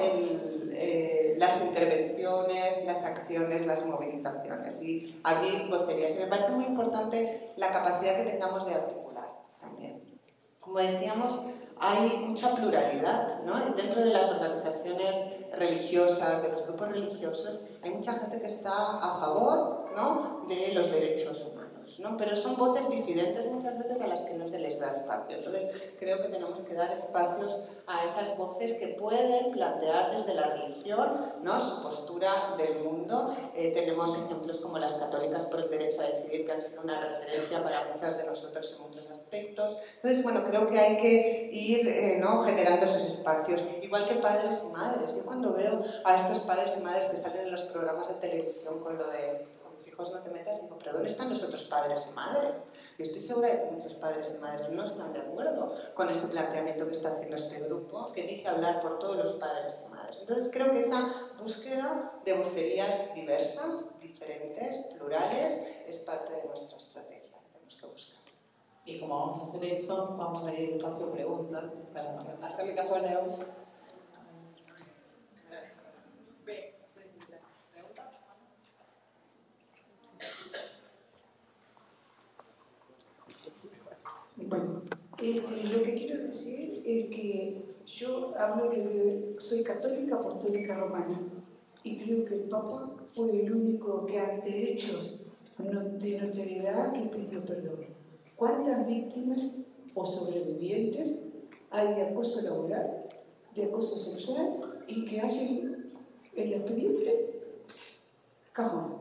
Las intervenciones, las acciones, las movilizaciones, y abrir vocerías. Y me parece muy importante la capacidad que tengamos de articular también. Como decíamos, hay mucha pluralidad, ¿no? Dentro de las organizaciones religiosas, de los grupos religiosos, hay mucha gente que está a favor, ¿no? de los derechos humanos, ¿no? Pero son voces disidentes muchas veces a las que no se les da espacio. Entonces, creo que tenemos que dar espacios a esas voces que pueden plantear desde la religión, ¿no? su postura del mundo. Tenemos ejemplos como las católicas por el derecho a decidir, que han sido una referencia para muchas de nosotros en muchos aspectos. Entonces, bueno, creo que hay que ir ¿no? generando esos espacios, igual que padres y madres. Yo cuando veo a estos padres y madres que salen en los programas de televisión con lo de con mis hijos no te metas, digo, pero ¿dónde están los otros padres y madres? Yo estoy segura de que muchos padres y madres no están de acuerdo con este planteamiento que está haciendo este grupo, que dice hablar por todos los padres y madres. Entonces creo que esa búsqueda de vocerías diversas, diferentes, plurales, es parte de nuestra estrategia que tenemos que buscar. Y como vamos a hacer eso, vamos a ir al espacio de preguntas para hacerle caso a Neus. Bueno, lo que quiero decir es que yo hablo soy católica apostólica romana y creo que el Papa fue el único que ante hechos de notoriedad que pidió perdón. ¿Cuántas víctimas o sobrevivientes hay de acoso laboral, de acoso sexual y que hacen el expediente? Cajón.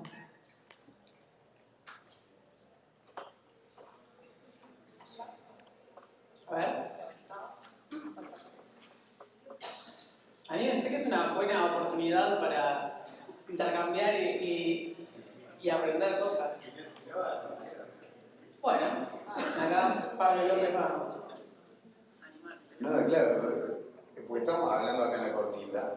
A ver. A mí me parece que es una buena oportunidad para intercambiar y aprender cosas. Bueno, acá Pablo López va a animar. No, claro, porque estamos hablando acá en la cortita.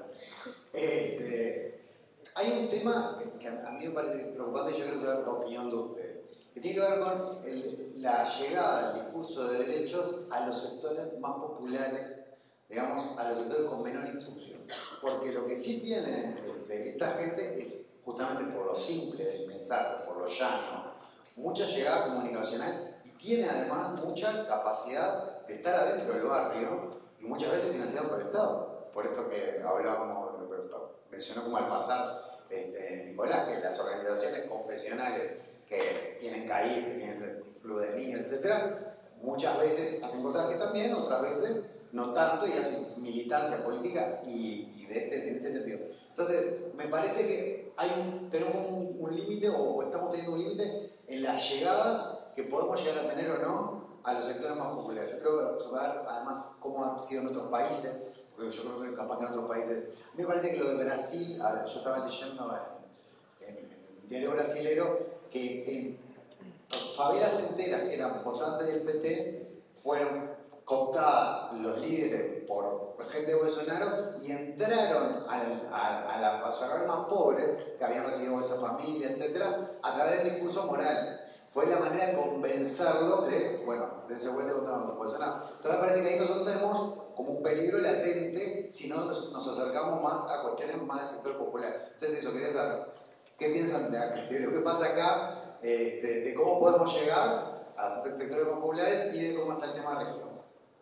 Hay un tema que a mí me parece preocupante y yo quiero saber la opinión de ustedes, que tiene que ver con la llegada del discurso de derechos a los sectores más populares, digamos, a los sectores con menor instrucción. Porque lo que sí tiene esta gente es, justamente por lo simple del mensaje, por lo llano, mucha llegada comunicacional y tiene además mucha capacidad de estar adentro del barrio y muchas veces financiado por el Estado. Por esto que hablábamos, mencionó como al pasar Nicolás, que las organizaciones confesionales que tienen CAIF, que tienen el Club de Niños, etc., muchas veces hacen cosas que están bien, otras veces no tanto, y hacen militancia política y en este sentido. Entonces, me parece que tenemos un límite, o estamos teniendo un límite en la llegada que podemos llegar a tener o no a los sectores más populares. Yo creo que va a ver además cómo han sido en otros países, porque yo creo que capaz que en otros países, me parece que lo de Brasil, yo estaba leyendo en el diario brasilero, que en favelas enteras que eran votantes del PT fueron cooptadas los líderes por gente de Bolsonaro y entraron a la favelas más pobres que habían recibido Bolsa Familia, etc., a través del discurso moral. Fue la manera de convencerlos de, bueno, de ese vuelta contra Bolsonaro. Entonces me parece que ahí nosotros tenemos como un peligro latente si no nos acercamos más a cuestiones más del sector popular. Entonces eso, quería saber, ¿qué piensan de lo que pasa acá, de cómo podemos llegar a los sectores populares y de cómo está el tema de región?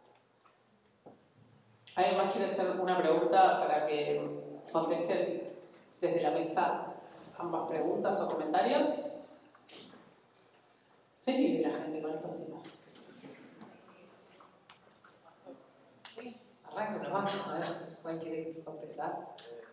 ¿Alguien más quiere hacer una pregunta para que contesten desde la mesa ambas preguntas o comentarios? Se vive la gente con estos temas. Arranca uno más, a ver, ¿cuál quiere contestar?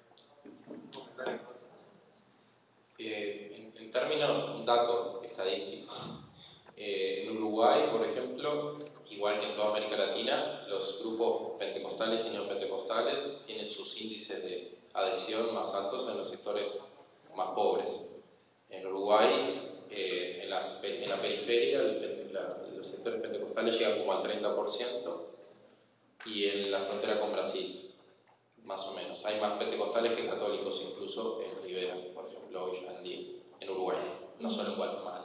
En términos, un dato estadístico. En Uruguay, por ejemplo, igual que en toda América Latina, los grupos pentecostales y neopentecostales tienen sus índices de adhesión más altos en los sectores más pobres. En Uruguay, en la periferia, los sectores pentecostales llegan como al 30%, y en la frontera con Brasil, más o menos. Hay más pentecostales que católicos, incluso en Rivera, por ejemplo, hoy en día, en Uruguay, no solo en Guatemala.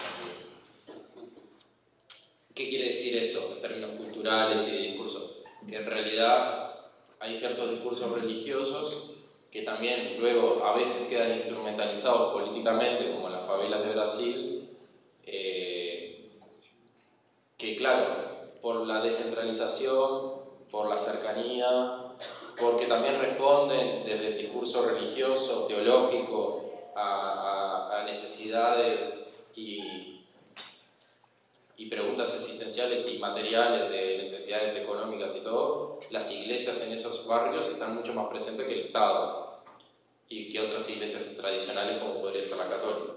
¿Qué quiere decir eso en términos culturales y de discursos? Que en realidad hay ciertos discursos religiosos que también luego a veces quedan instrumentalizados políticamente, como en las favelas de Brasil, que claro, por la descentralización, por la cercanía, porque también responden desde el discurso religioso, teológico, a necesidades y preguntas existenciales y materiales de necesidades económicas y todo, las iglesias en esos barrios están mucho más presentes que el Estado y que otras iglesias tradicionales como podría ser la católica.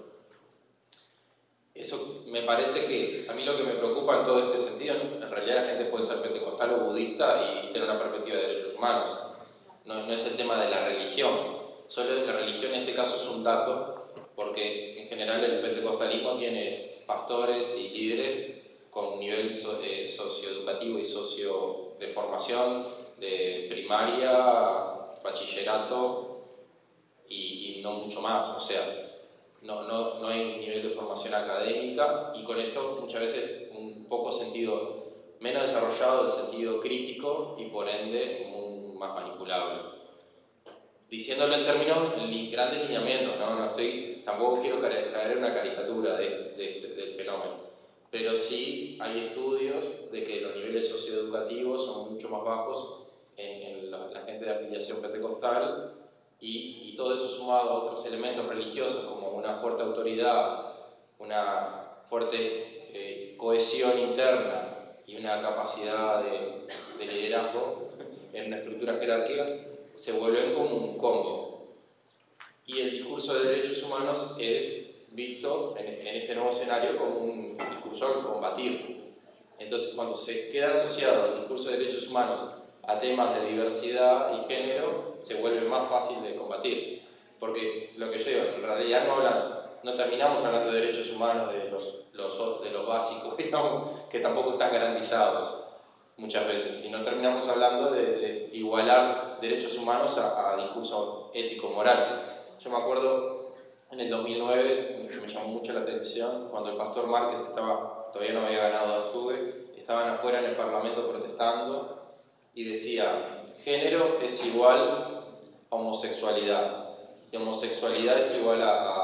Eso me parece que a mí lo que me preocupa en todo este sentido, en realidad la gente puede ser pentecostal o budista y tener una perspectiva de derechos humanos, no es el tema de la religión, solo la religión en este caso es un dato, porque en general el pentecostalismo tiene pastores y líderes con un nivel socioeducativo y de formación de primaria, bachillerato y no mucho más, o sea, no hay un nivel de formación académica, y con esto muchas veces un poco sentido menos desarrollado el sentido crítico y por ende más manipulable. Diciéndolo en términos grandes lineamientos, tampoco quiero caer en una caricatura del fenómeno, pero sí hay estudios de que los niveles socioeducativos son mucho más bajos en la gente de afiliación pentecostal, y todo eso sumado a otros elementos religiosos como una fuerte autoridad, una fuerte cohesión interna y una capacidad de liderazgo en una estructura jerárquica, se vuelven como un combo. Y el discurso de derechos humanos es visto en este nuevo escenario como un discurso a combatir. Entonces, cuando se queda asociado el discurso de derechos humanos a temas de diversidad y género, se vuelve más fácil de combatir. Porque lo que yo digo, en realidad no terminamos hablando de derechos humanos de los básicos, digamos, que tampoco están garantizados muchas veces, sino terminamos hablando de igualar derechos humanos a discurso ético-moral. Yo me acuerdo en el 2009, que me llamó mucho la atención, cuando el pastor Márquez todavía no había ganado Astuve, estaban afuera en el Parlamento protestando, y decía, género es igual a homosexualidad, y homosexualidad es igual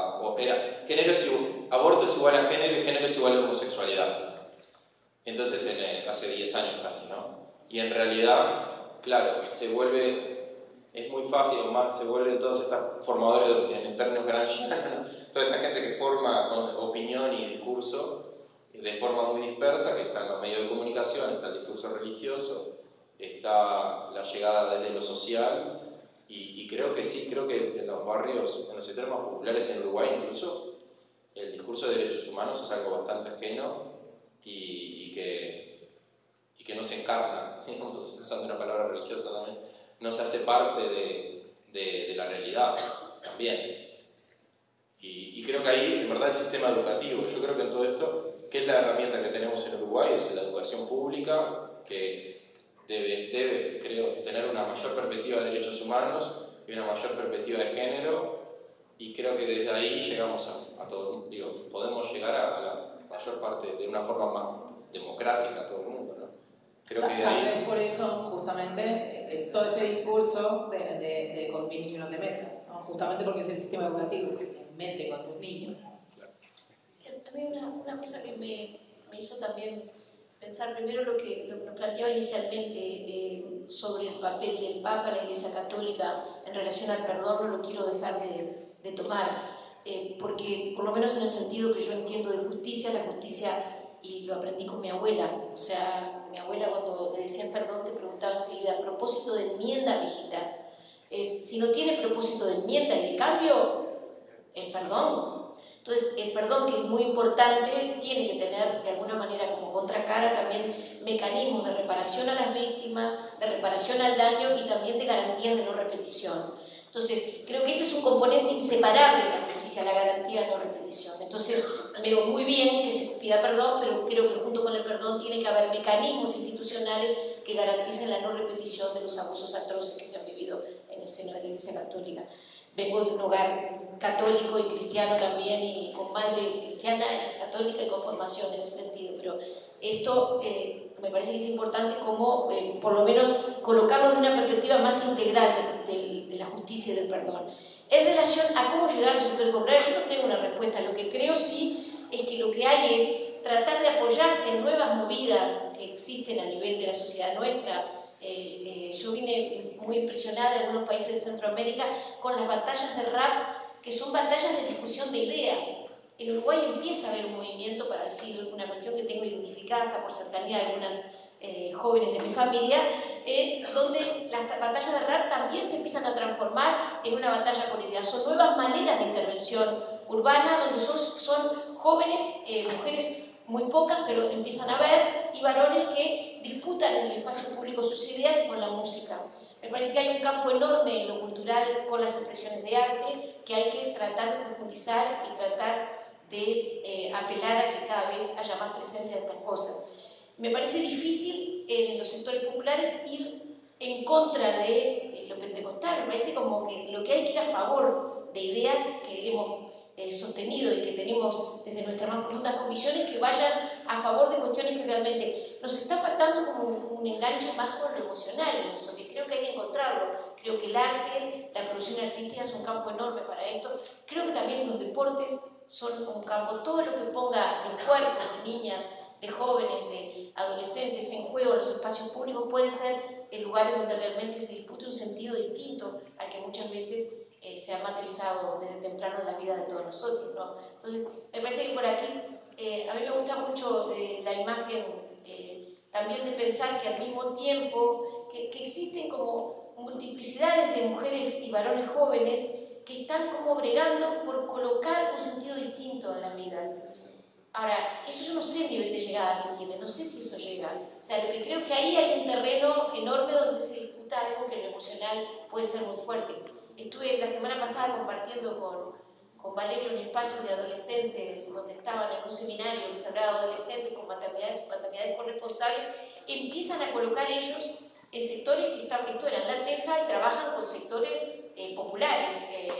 aborto es igual a género, y género es igual a homosexualidad. Entonces, hace 10 años casi, ¿no? Y en realidad, claro, es muy fácil, se vuelven todos estos formadores en términos gramscianos, toda esta gente que forma con opinión y discurso de forma muy dispersa, que está en los medios de comunicación, está el discurso religioso, está la llegada desde lo social, y creo que sí, creo que en los barrios, en los sectores más populares en Uruguay incluso, el discurso de derechos humanos es algo bastante ajeno y que no se encarna, usando una palabra religiosa también, no se hace parte de la realidad también. Y creo que ahí, en verdad, el sistema educativo, yo creo que en todo esto, ¿qué es la herramienta que tenemos en Uruguay? Es la educación pública, que debe, creo, tener una mayor perspectiva de derechos humanos y una mayor perspectiva de género, y creo que desde ahí llegamos a todo, podemos llegar a la mayor parte de una forma más democrática a todo el mundo, ¿no? Creo que Tal vez por eso, justamente, es todo este discurso de con mi niño no te metas, ¿no? Justamente porque es el sistema educativo que se mete con tus niños. Sí, también una cosa que me hizo también pensar primero lo que nos planteaba inicialmente sobre el papel del Papa, la Iglesia Católica en relación al perdón, no lo quiero dejar de tomar, porque por lo menos en el sentido que yo entiendo de justicia, la justicia, y lo aprendí con mi abuela, o sea, mi abuela cuando le decían perdón te preguntaba enseguida, ¿a propósito de enmienda, mijita? Si no tiene propósito de enmienda y de cambio, el perdón. Entonces, el perdón, que es muy importante, tiene que tener de alguna manera como contracara también mecanismos de reparación a las víctimas, de reparación al daño y también de garantías de no repetición. Entonces, creo que ese es un componente inseparable de la justicia, la garantía de no repetición. Entonces, veo muy bien que se pida perdón, pero creo que junto con el perdón tiene que haber mecanismos institucionales que garanticen la no repetición de los abusos atroces que se han vivido en el seno de la Iglesia Católica. Vengo de un hogar católico y cristiano también, y con madre cristiana y católica y con formación en ese sentido, pero esto me parece que es importante como por lo menos colocarlo de una perspectiva más integral de la justicia y del perdón. En relación a cómo llegar a los sectores populares, yo no tengo una respuesta. Lo que creo sí es que lo que hay es tratar de apoyarse en nuevas movidas que existen a nivel de la sociedad nuestra. Yo vine muy impresionada en algunos países de Centroamérica con las batallas de rap, que son batallas de discusión de ideas. En Uruguay empieza a haber un movimiento, para decir una cuestión que tengo identificada hasta por cercanía de algunas jóvenes de mi familia, donde las batallas de rap también se empiezan a transformar en una batalla por ideas. Son nuevas maneras de intervención urbana, donde son jóvenes, mujeres muy pocas, pero empiezan a ver, y varones que disputan en el espacio público sus ideas con la música. Me parece que hay un campo enorme en lo cultural con las expresiones de arte que hay que tratar de profundizar y tratar de apelar a que cada vez haya más presencia de estas cosas. Me parece difícil en los sectores populares ir en contra de lo pentecostal. Me parece como que lo que hay que ir a favor de ideas que hemos sostenido y que tenemos desde nuestras más profundas convicciones, que vayan a favor de cuestiones que realmente nos está faltando como un enganche más con lo emocional en eso, que creo que hay que encontrarlo. Creo que el arte, la producción artística es un campo enorme para esto. Creo que también los deportes son un campo. Todo lo que ponga los cuerpos de niñas, de jóvenes, de adolescentes en juego en los espacios públicos puede ser el lugar donde realmente se dispute un sentido distinto al que muchas veces se ha matrizado desde temprano en la vida de todos nosotros, ¿no? Entonces, me parece que por aquí, a mí me gusta mucho la imagen también de pensar que al mismo tiempo que existen como multiplicidades de mujeres y varones jóvenes que están como bregando por colocar un sentido distinto en las vidas. Ahora, eso yo no sé el nivel de llegada que tiene, no sé si eso llega. O sea, lo que creo que ahí hay un terreno enorme donde se disputa algo que en lo emocional puede ser muy fuerte. Estuve la semana pasada compartiendo con Valerio un espacio de adolescentes donde estaban en un seminario que se hablaba de adolescentes con maternidades corresponsables. Empiezan a colocar ellos en sectores que están, esto era en La Teja, y trabajan con sectores populares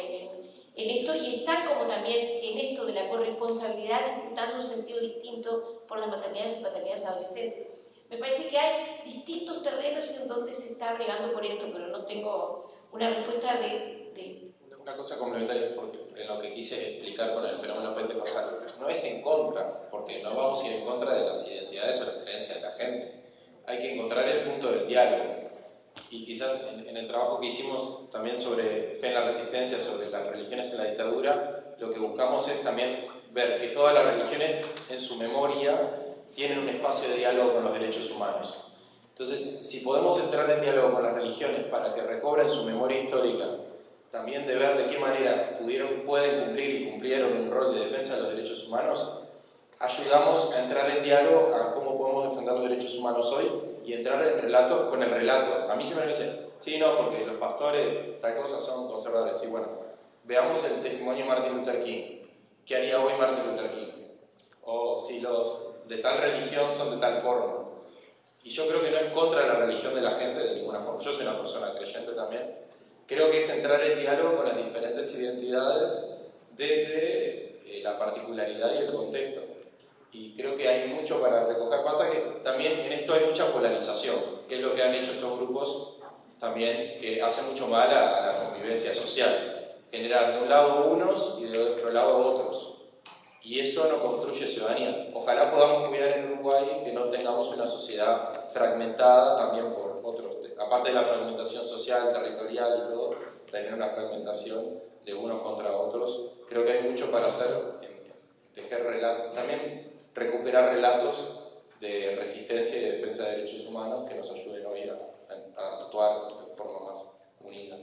en esto, y están como también en esto de la corresponsabilidad disputando un sentido distinto por las maternidades y paternidades adolescentes. Me parece que hay distintos terrenos en donde se está bregando por esto, pero no tengo una respuesta de... Una cosa complementaria, porque en lo que quise explicar con el fenómeno pentecostal, no es en contra, porque no vamos a ir en contra de las identidades o las creencias de la gente. Hay que encontrar el punto del diálogo. Y quizás en el trabajo que hicimos también sobre fe en la resistencia, sobre las religiones en la dictadura, lo que buscamos es también ver que todas las religiones en su memoria tienen un espacio de diálogo con los derechos humanos. Entonces, si podemos entrar en diálogo con las religiones para que recobren su memoria histórica, también de ver de qué manera pueden cumplir y cumplieron un rol de defensa de los derechos humanos, ayudamos a entrar en diálogo a cómo podemos defender los derechos humanos hoy y entrar en relato con el relato. A mí siempre me dicen, sí, no, porque los pastores, tal cosa, son conservadores. Y bueno, veamos el testimonio de Martin Luther King. ¿Qué haría hoy Martin Luther King? O si los de tal religión son de tal forma. Y yo creo que no es contra la religión de la gente de ninguna forma. Yo soy una persona creyente también. Creo que es entrar en diálogo con las diferentes identidades desde la particularidad y el contexto. Y creo que hay mucho para recoger. Pasa que también en esto hay mucha polarización, que es lo que han hecho estos grupos también que hace mucho mal a la convivencia social. Generar de un lado unos y de otro lado otros. Y eso no construye ciudadanía. Ojalá podamos cuidar en Uruguay que no tengamos una sociedad fragmentada también por otros. Aparte de la fragmentación social, territorial y todo, tener una fragmentación de unos contra otros. Creo que hay mucho para hacer en tejer relatos, también recuperar relatos de resistencia y de defensa de derechos humanos que nos ayuden hoy a actuar de forma más unida.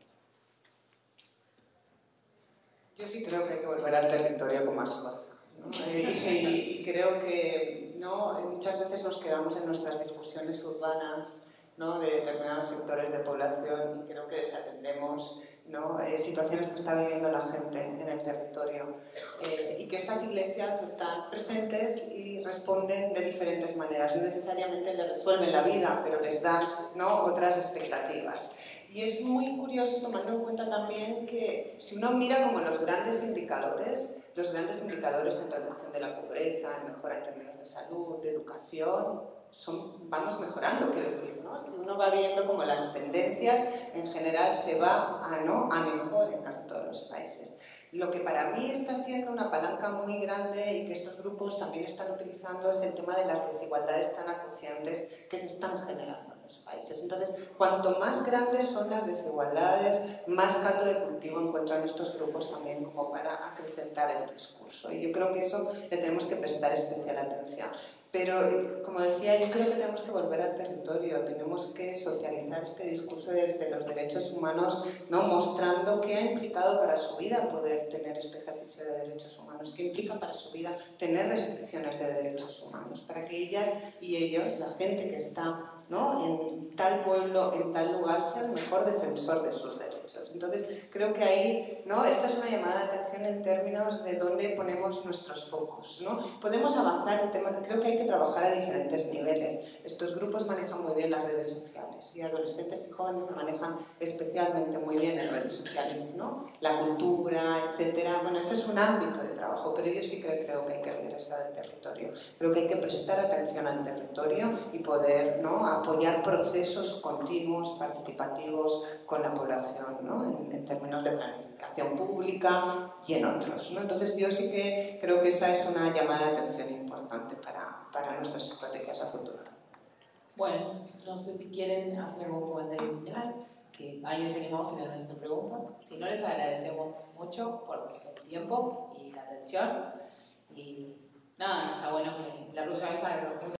Yo sí creo que hay que volver al territorio con más fuerza, ¿no? Y creo que muchas veces nos quedamos en nuestras discusiones urbanas, ¿no?, de determinados sectores de población, y creo que desatendemos, ¿no?, situaciones que está viviendo la gente en el territorio, y que estas iglesias están presentes y responden de diferentes maneras. No necesariamente les resuelven la vida, pero les dan, ¿no?, otras expectativas. Y es muy curioso tomando en cuenta también que si uno mira como los grandes indicadores en reducción de la pobreza, en mejora en términos de salud, de educación, vamos mejorando, quiero decir, ¿no? Si uno va viendo como las tendencias, en general se va a mejor en casi todos los países. Lo que para mí está siendo una palanca muy grande y que estos grupos también están utilizando es el tema de las desigualdades tan acuciantes que se están generando en los países. Entonces, cuanto más grandes son las desigualdades, más caldo de cultivo encuentran estos grupos también como para acrecentar el discurso. Y yo creo que eso le tenemos que prestar especial atención. Pero, como decía, yo creo que tenemos que volver al territorio, tenemos que socializar este discurso de los derechos humanos, ¿no?, mostrando qué ha implicado para su vida poder tener este ejercicio de derechos humanos, qué implica para su vida tener restricciones de derechos humanos, para que ellas y ellos, la gente que está, ¿no?, en tal pueblo, en tal lugar, sea el mejor defensor de sus derechos. Entonces, creo que ahí, ¿no?, esta es una llamada de atención en términos de dónde ponemos nuestros focos, ¿no? Podemos avanzar en temas, creo que hay que trabajar a diferentes niveles. Estos grupos manejan muy bien las redes sociales y adolescentes y jóvenes manejan especialmente muy bien en redes sociales, ¿no?, la cultura, etcétera. Bueno, ese es un ámbito de trabajo, pero yo sí creo que hay que regresar al territorio. Creo que hay que prestar atención al territorio y poder, ¿no?, apoyar procesos continuos, participativos con la población, ¿no?, en términos de planificación pública y en otros, ¿no? Entonces yo sí que creo que esa es una llamada de atención importante para nuestras estrategias a futuro. Bueno, no sé si quieren hacer algún comentario final. Si alguien se animó, finalmente hacer preguntas. Si no, les agradecemos mucho por el tiempo y la atención. Y nada, está bueno que la próxima vez hagan